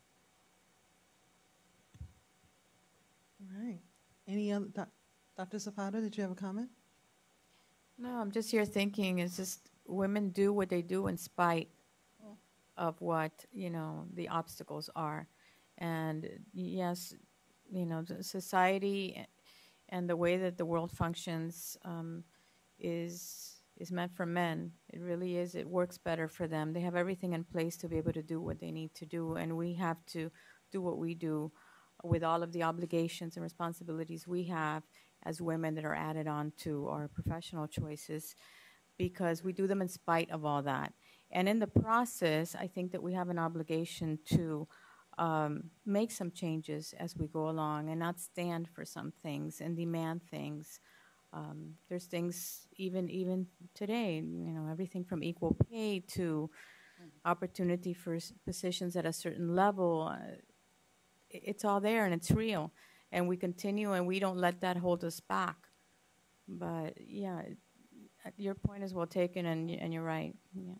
All right. Any other, Doctor Zapata, did you have a comment? No, I'm just here thinking, it's just women do what they do in spite of what, you know, the obstacles are. And yes, you know, the society and the way that the world functions um, is is meant for men. It really is. It works better for them. They have everything in place to be able to do what they need to do, and we have to do what we do with all of the obligations and responsibilities we have as women that are added on to our professional choices, because we do them in spite of all that. And in the process, I think that we have an obligation to um, make some changes as we go along and not stand for some things and demand things. Um, there's things even even today, you know, everything from equal pay to opportunity for s- positions at a certain level. Uh, it's all there and it's real. And we continue and we don't let that hold us back. But yeah, your point is well taken, and and you're right. Yeah.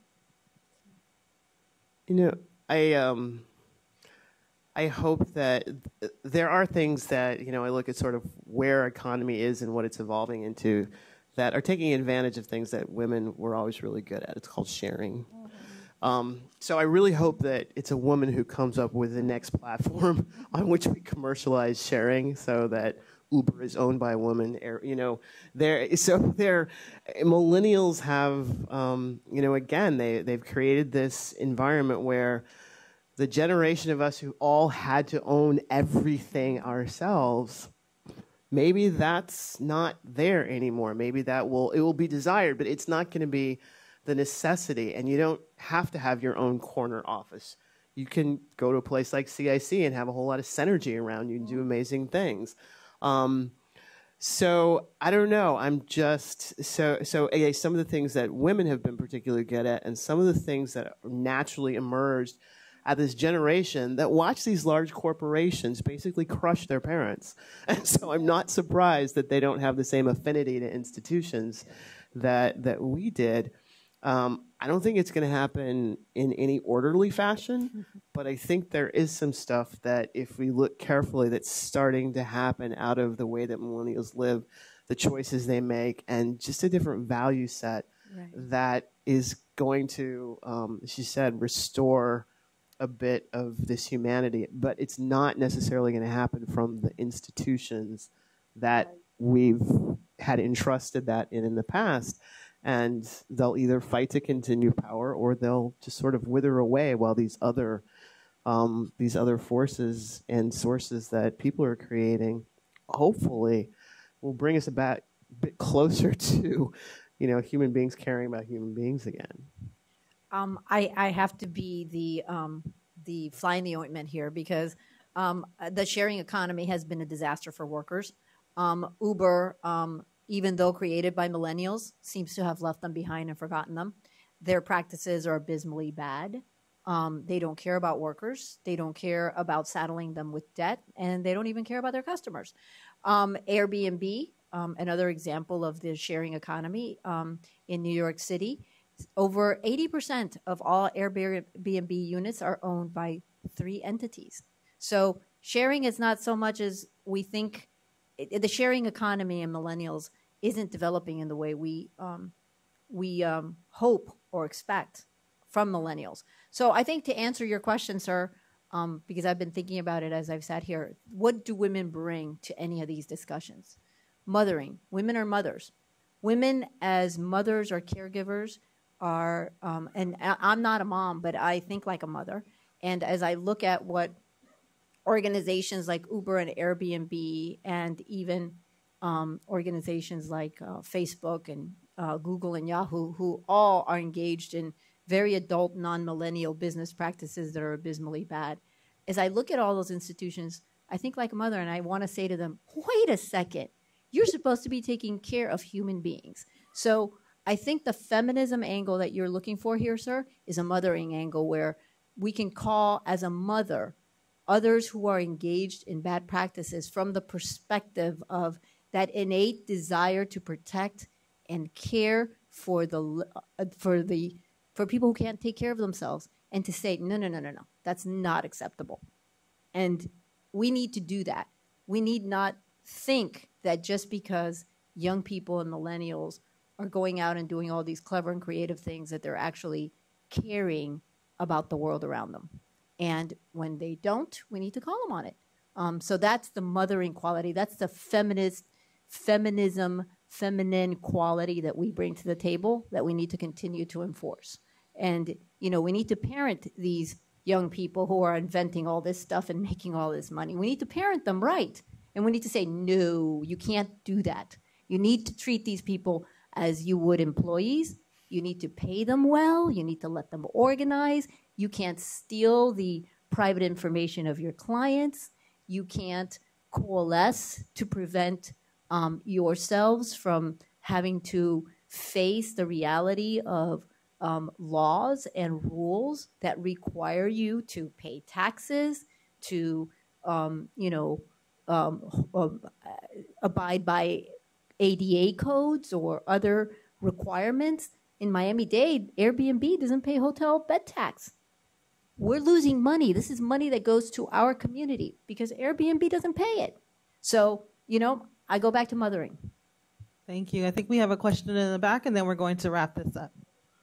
You know, I um, I hope that th- there are things that, you know, I look at sort of where our economy is and what it's evolving into that are taking advantage of things that women were always really good at. It's called sharing. Mm-hmm. Um, so I really hope that it's a woman who comes up with the next platform on which we commercialize sharing, so that Uber is owned by a woman. You know, there. So there, millennials have, um, you know, again, they they've created this environment where the generation of us who all had to own everything ourselves, maybe that's not there anymore. Maybe that will it will be desired, but it's not going to be the necessity. And you don't have to have your own corner office. You can go to a place like C I C and have a whole lot of synergy around you and do amazing things. Um, so I don't know. I'm just so so. A, some of the things that women have been particularly good at, and some of the things that naturally emerged at this generation that watch these large corporations basically crush their parents, and so I'm not surprised that they don't have the same affinity to institutions that that we did. Um, I don't think it's going to happen in any orderly fashion, but I think there is some stuff that, if we look carefully, that's starting to happen out of the way that millennials live, the choices they make, and just a different value set right. that is going to, um, she said, restore a bit of this humanity. But it's not necessarily going to happen from the institutions that right. we've had entrusted that in in the past. And they'll either fight to continue power, or they'll just sort of wither away while these other um, these other forces and sources that people are creating, hopefully, will bring us a bit closer to, you know, human beings caring about human beings again. Um, I, I have to be the um, the fly in the ointment here, because um, the sharing economy has been a disaster for workers. Um, Uber. Um, even though created by millennials, seems to have left them behind and forgotten them. Their practices are abysmally bad. Um, they don't care about workers. They don't care about saddling them with debt, and they don't even care about their customers. Um, Airbnb, um, another example of the sharing economy um, in New York City, over eighty percent of all Airbnb units are owned by three entities. So sharing is not so much as we think. It, the sharing economy in millennials isn't developing in the way we um, we um, hope or expect from millennials. So I think, to answer your question, sir, um, because I've been thinking about it as I've sat here, what do women bring to any of these discussions? Mothering. Women are mothers. Women as mothers or caregivers are, um, and I'm not a mom, but I think like a mother. And as I look at what organizations like Uber and Airbnb, and even um, organizations like uh, Facebook and uh, Google and Yahoo, who all are engaged in very adult, non-millennial business practices that are abysmally bad. As I look at all those institutions, I think like a mother, and I want to say to them, wait a second, you're supposed to be taking care of human beings. So I think the feminism angle that you're looking for here, sir, is a mothering angle where we can call as a mother others who are engaged in bad practices from the perspective of that innate desire to protect and care for the uh, for the for people who can't take care of themselves, and to say, no, no, no, no, no, that's not acceptable. And we need to do that. We need not think that just because young people and millennials are going out and doing all these clever and creative things that they're actually caring about the world around them. And when they don't, we need to call them on it. Um, so that's the mothering quality. That's the feminist, feminism, feminine quality that we bring to the table that we need to continue to enforce. And, you know, we need to parent these young people who are inventing all this stuff and making all this money. We need to parent them right. And we need to say, no, you can't do that. You need to treat these people as you would employees. You need to pay them well. You need to let them organize. You can't steal the private information of your clients. You can't coalesce to prevent um, yourselves from having to face the reality of um, laws and rules that require you to pay taxes, to, um, you know, um, um, abide by A D A codes or other requirements. In Miami-Dade, Airbnb doesn't pay hotel bed tax. We're losing money. This is money that goes to our community because Airbnb doesn't pay it. So, you know, I go back to mothering. Thank you. I think we have a question in the back, and then we're going to wrap this up.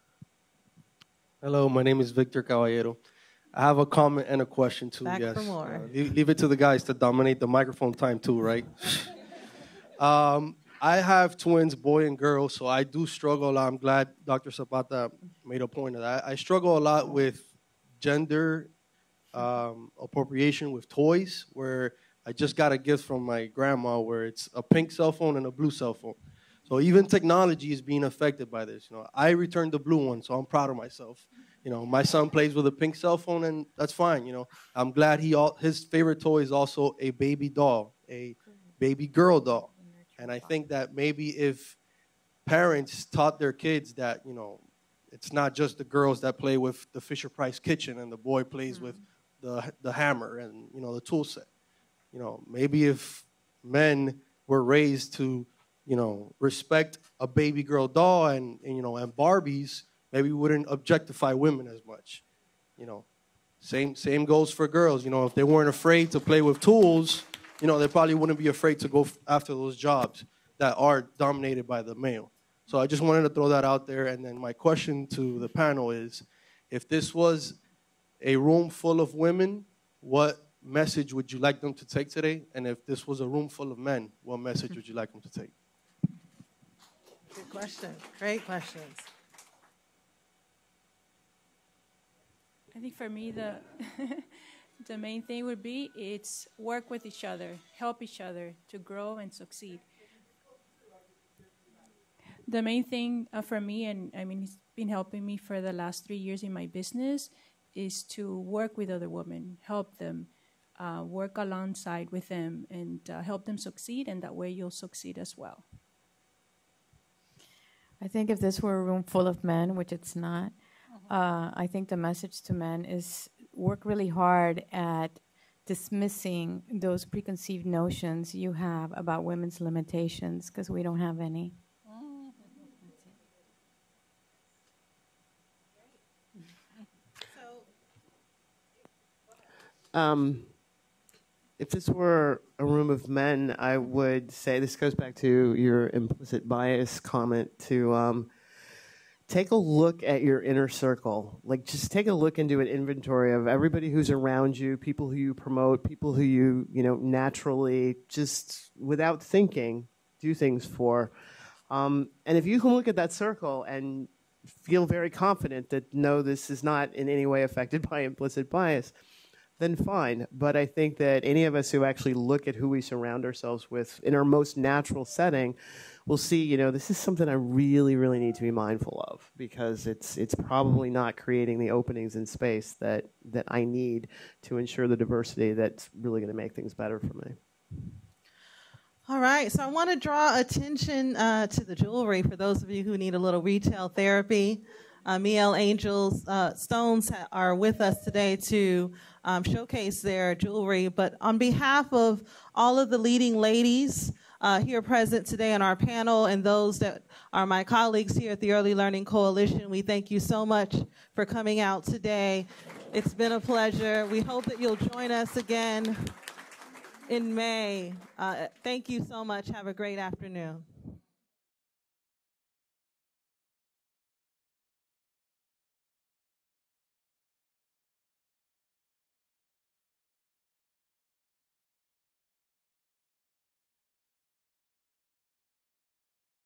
Hello, my name is Victor Caballero. I have a comment and a question too. Back yes. for more. Uh, leave, leave it to the guys to dominate the microphone time too, right? um, I have twins, boy and girl, so I do struggle a lot. I'm glad Doctor Zapata made a point of that. I struggle a lot with gender um, appropriation with toys, where I just got a gift from my grandma where it's a pink cell phone and a blue cell phone. So even technology is being affected by this. You know, I returned the blue one, so I'm proud of myself. You know, my son plays with a pink cell phone, and that's fine. You know, I'm glad he all, his favorite toy is also a baby doll, a baby girl doll. And I think that maybe if parents taught their kids that, you know, it's not just the girls that play with the Fisher-Price kitchen and the boy plays mm-hmm. with the the hammer and, you know, the tool set. You know, maybe if men were raised to, you know, respect a baby girl doll and, and you know, and Barbies, maybe we wouldn't objectify women as much. You know, same same goes for girls. You know, if they weren't afraid to play with tools, you know, they probably wouldn't be afraid to go after those jobs that are dominated by the male. So I just wanted to throw that out there. And then my question to the panel is, if this was a room full of women, what message would you like them to take today? And if this was a room full of men, what message would you like them to take? Good question. Great questions. I think for me, the the main thing would be it's work with each other, help each other to grow and succeed. The main thing uh, for me, and I mean, it's been helping me for the last three years in my business, is to work with other women, help them, uh, work alongside with them, and uh, help them succeed, and that way you'll succeed as well. I think if this were a room full of men, which it's not, uh, I think the message to men is work really hard at dismissing those preconceived notions you have about women's limitations, because we don't have any. Um, if this were a room of men, I would say, this goes back to your implicit bias comment, to um, take a look at your inner circle. Like, just take a look and do an inventory of everybody who's around you, people who you promote, people who you, you know, naturally, just without thinking, do things for. Um, and if you can look at that circle and feel very confident that, no, this is not in any way affected by implicit bias, then fine. But I think that any of us who actually look at who we surround ourselves with in our most natural setting will see, you know, this is something I really, really need to be mindful of, because it's it's probably not creating the openings in space that, that I need to ensure the diversity that's really going to make things better for me. All right, so I want to draw attention uh, to the jewelry for those of you who need a little retail therapy. Um, E L Angels uh, Stones ha- are with us today to um, showcase their jewelry. But on behalf of all of the leading ladies uh, here present today on our panel and those that are my colleagues here at the Early Learning Coalition, we thank you so much for coming out today. It's been a pleasure. We hope that you'll join us again in May. Uh, thank you so much. Have a great afternoon.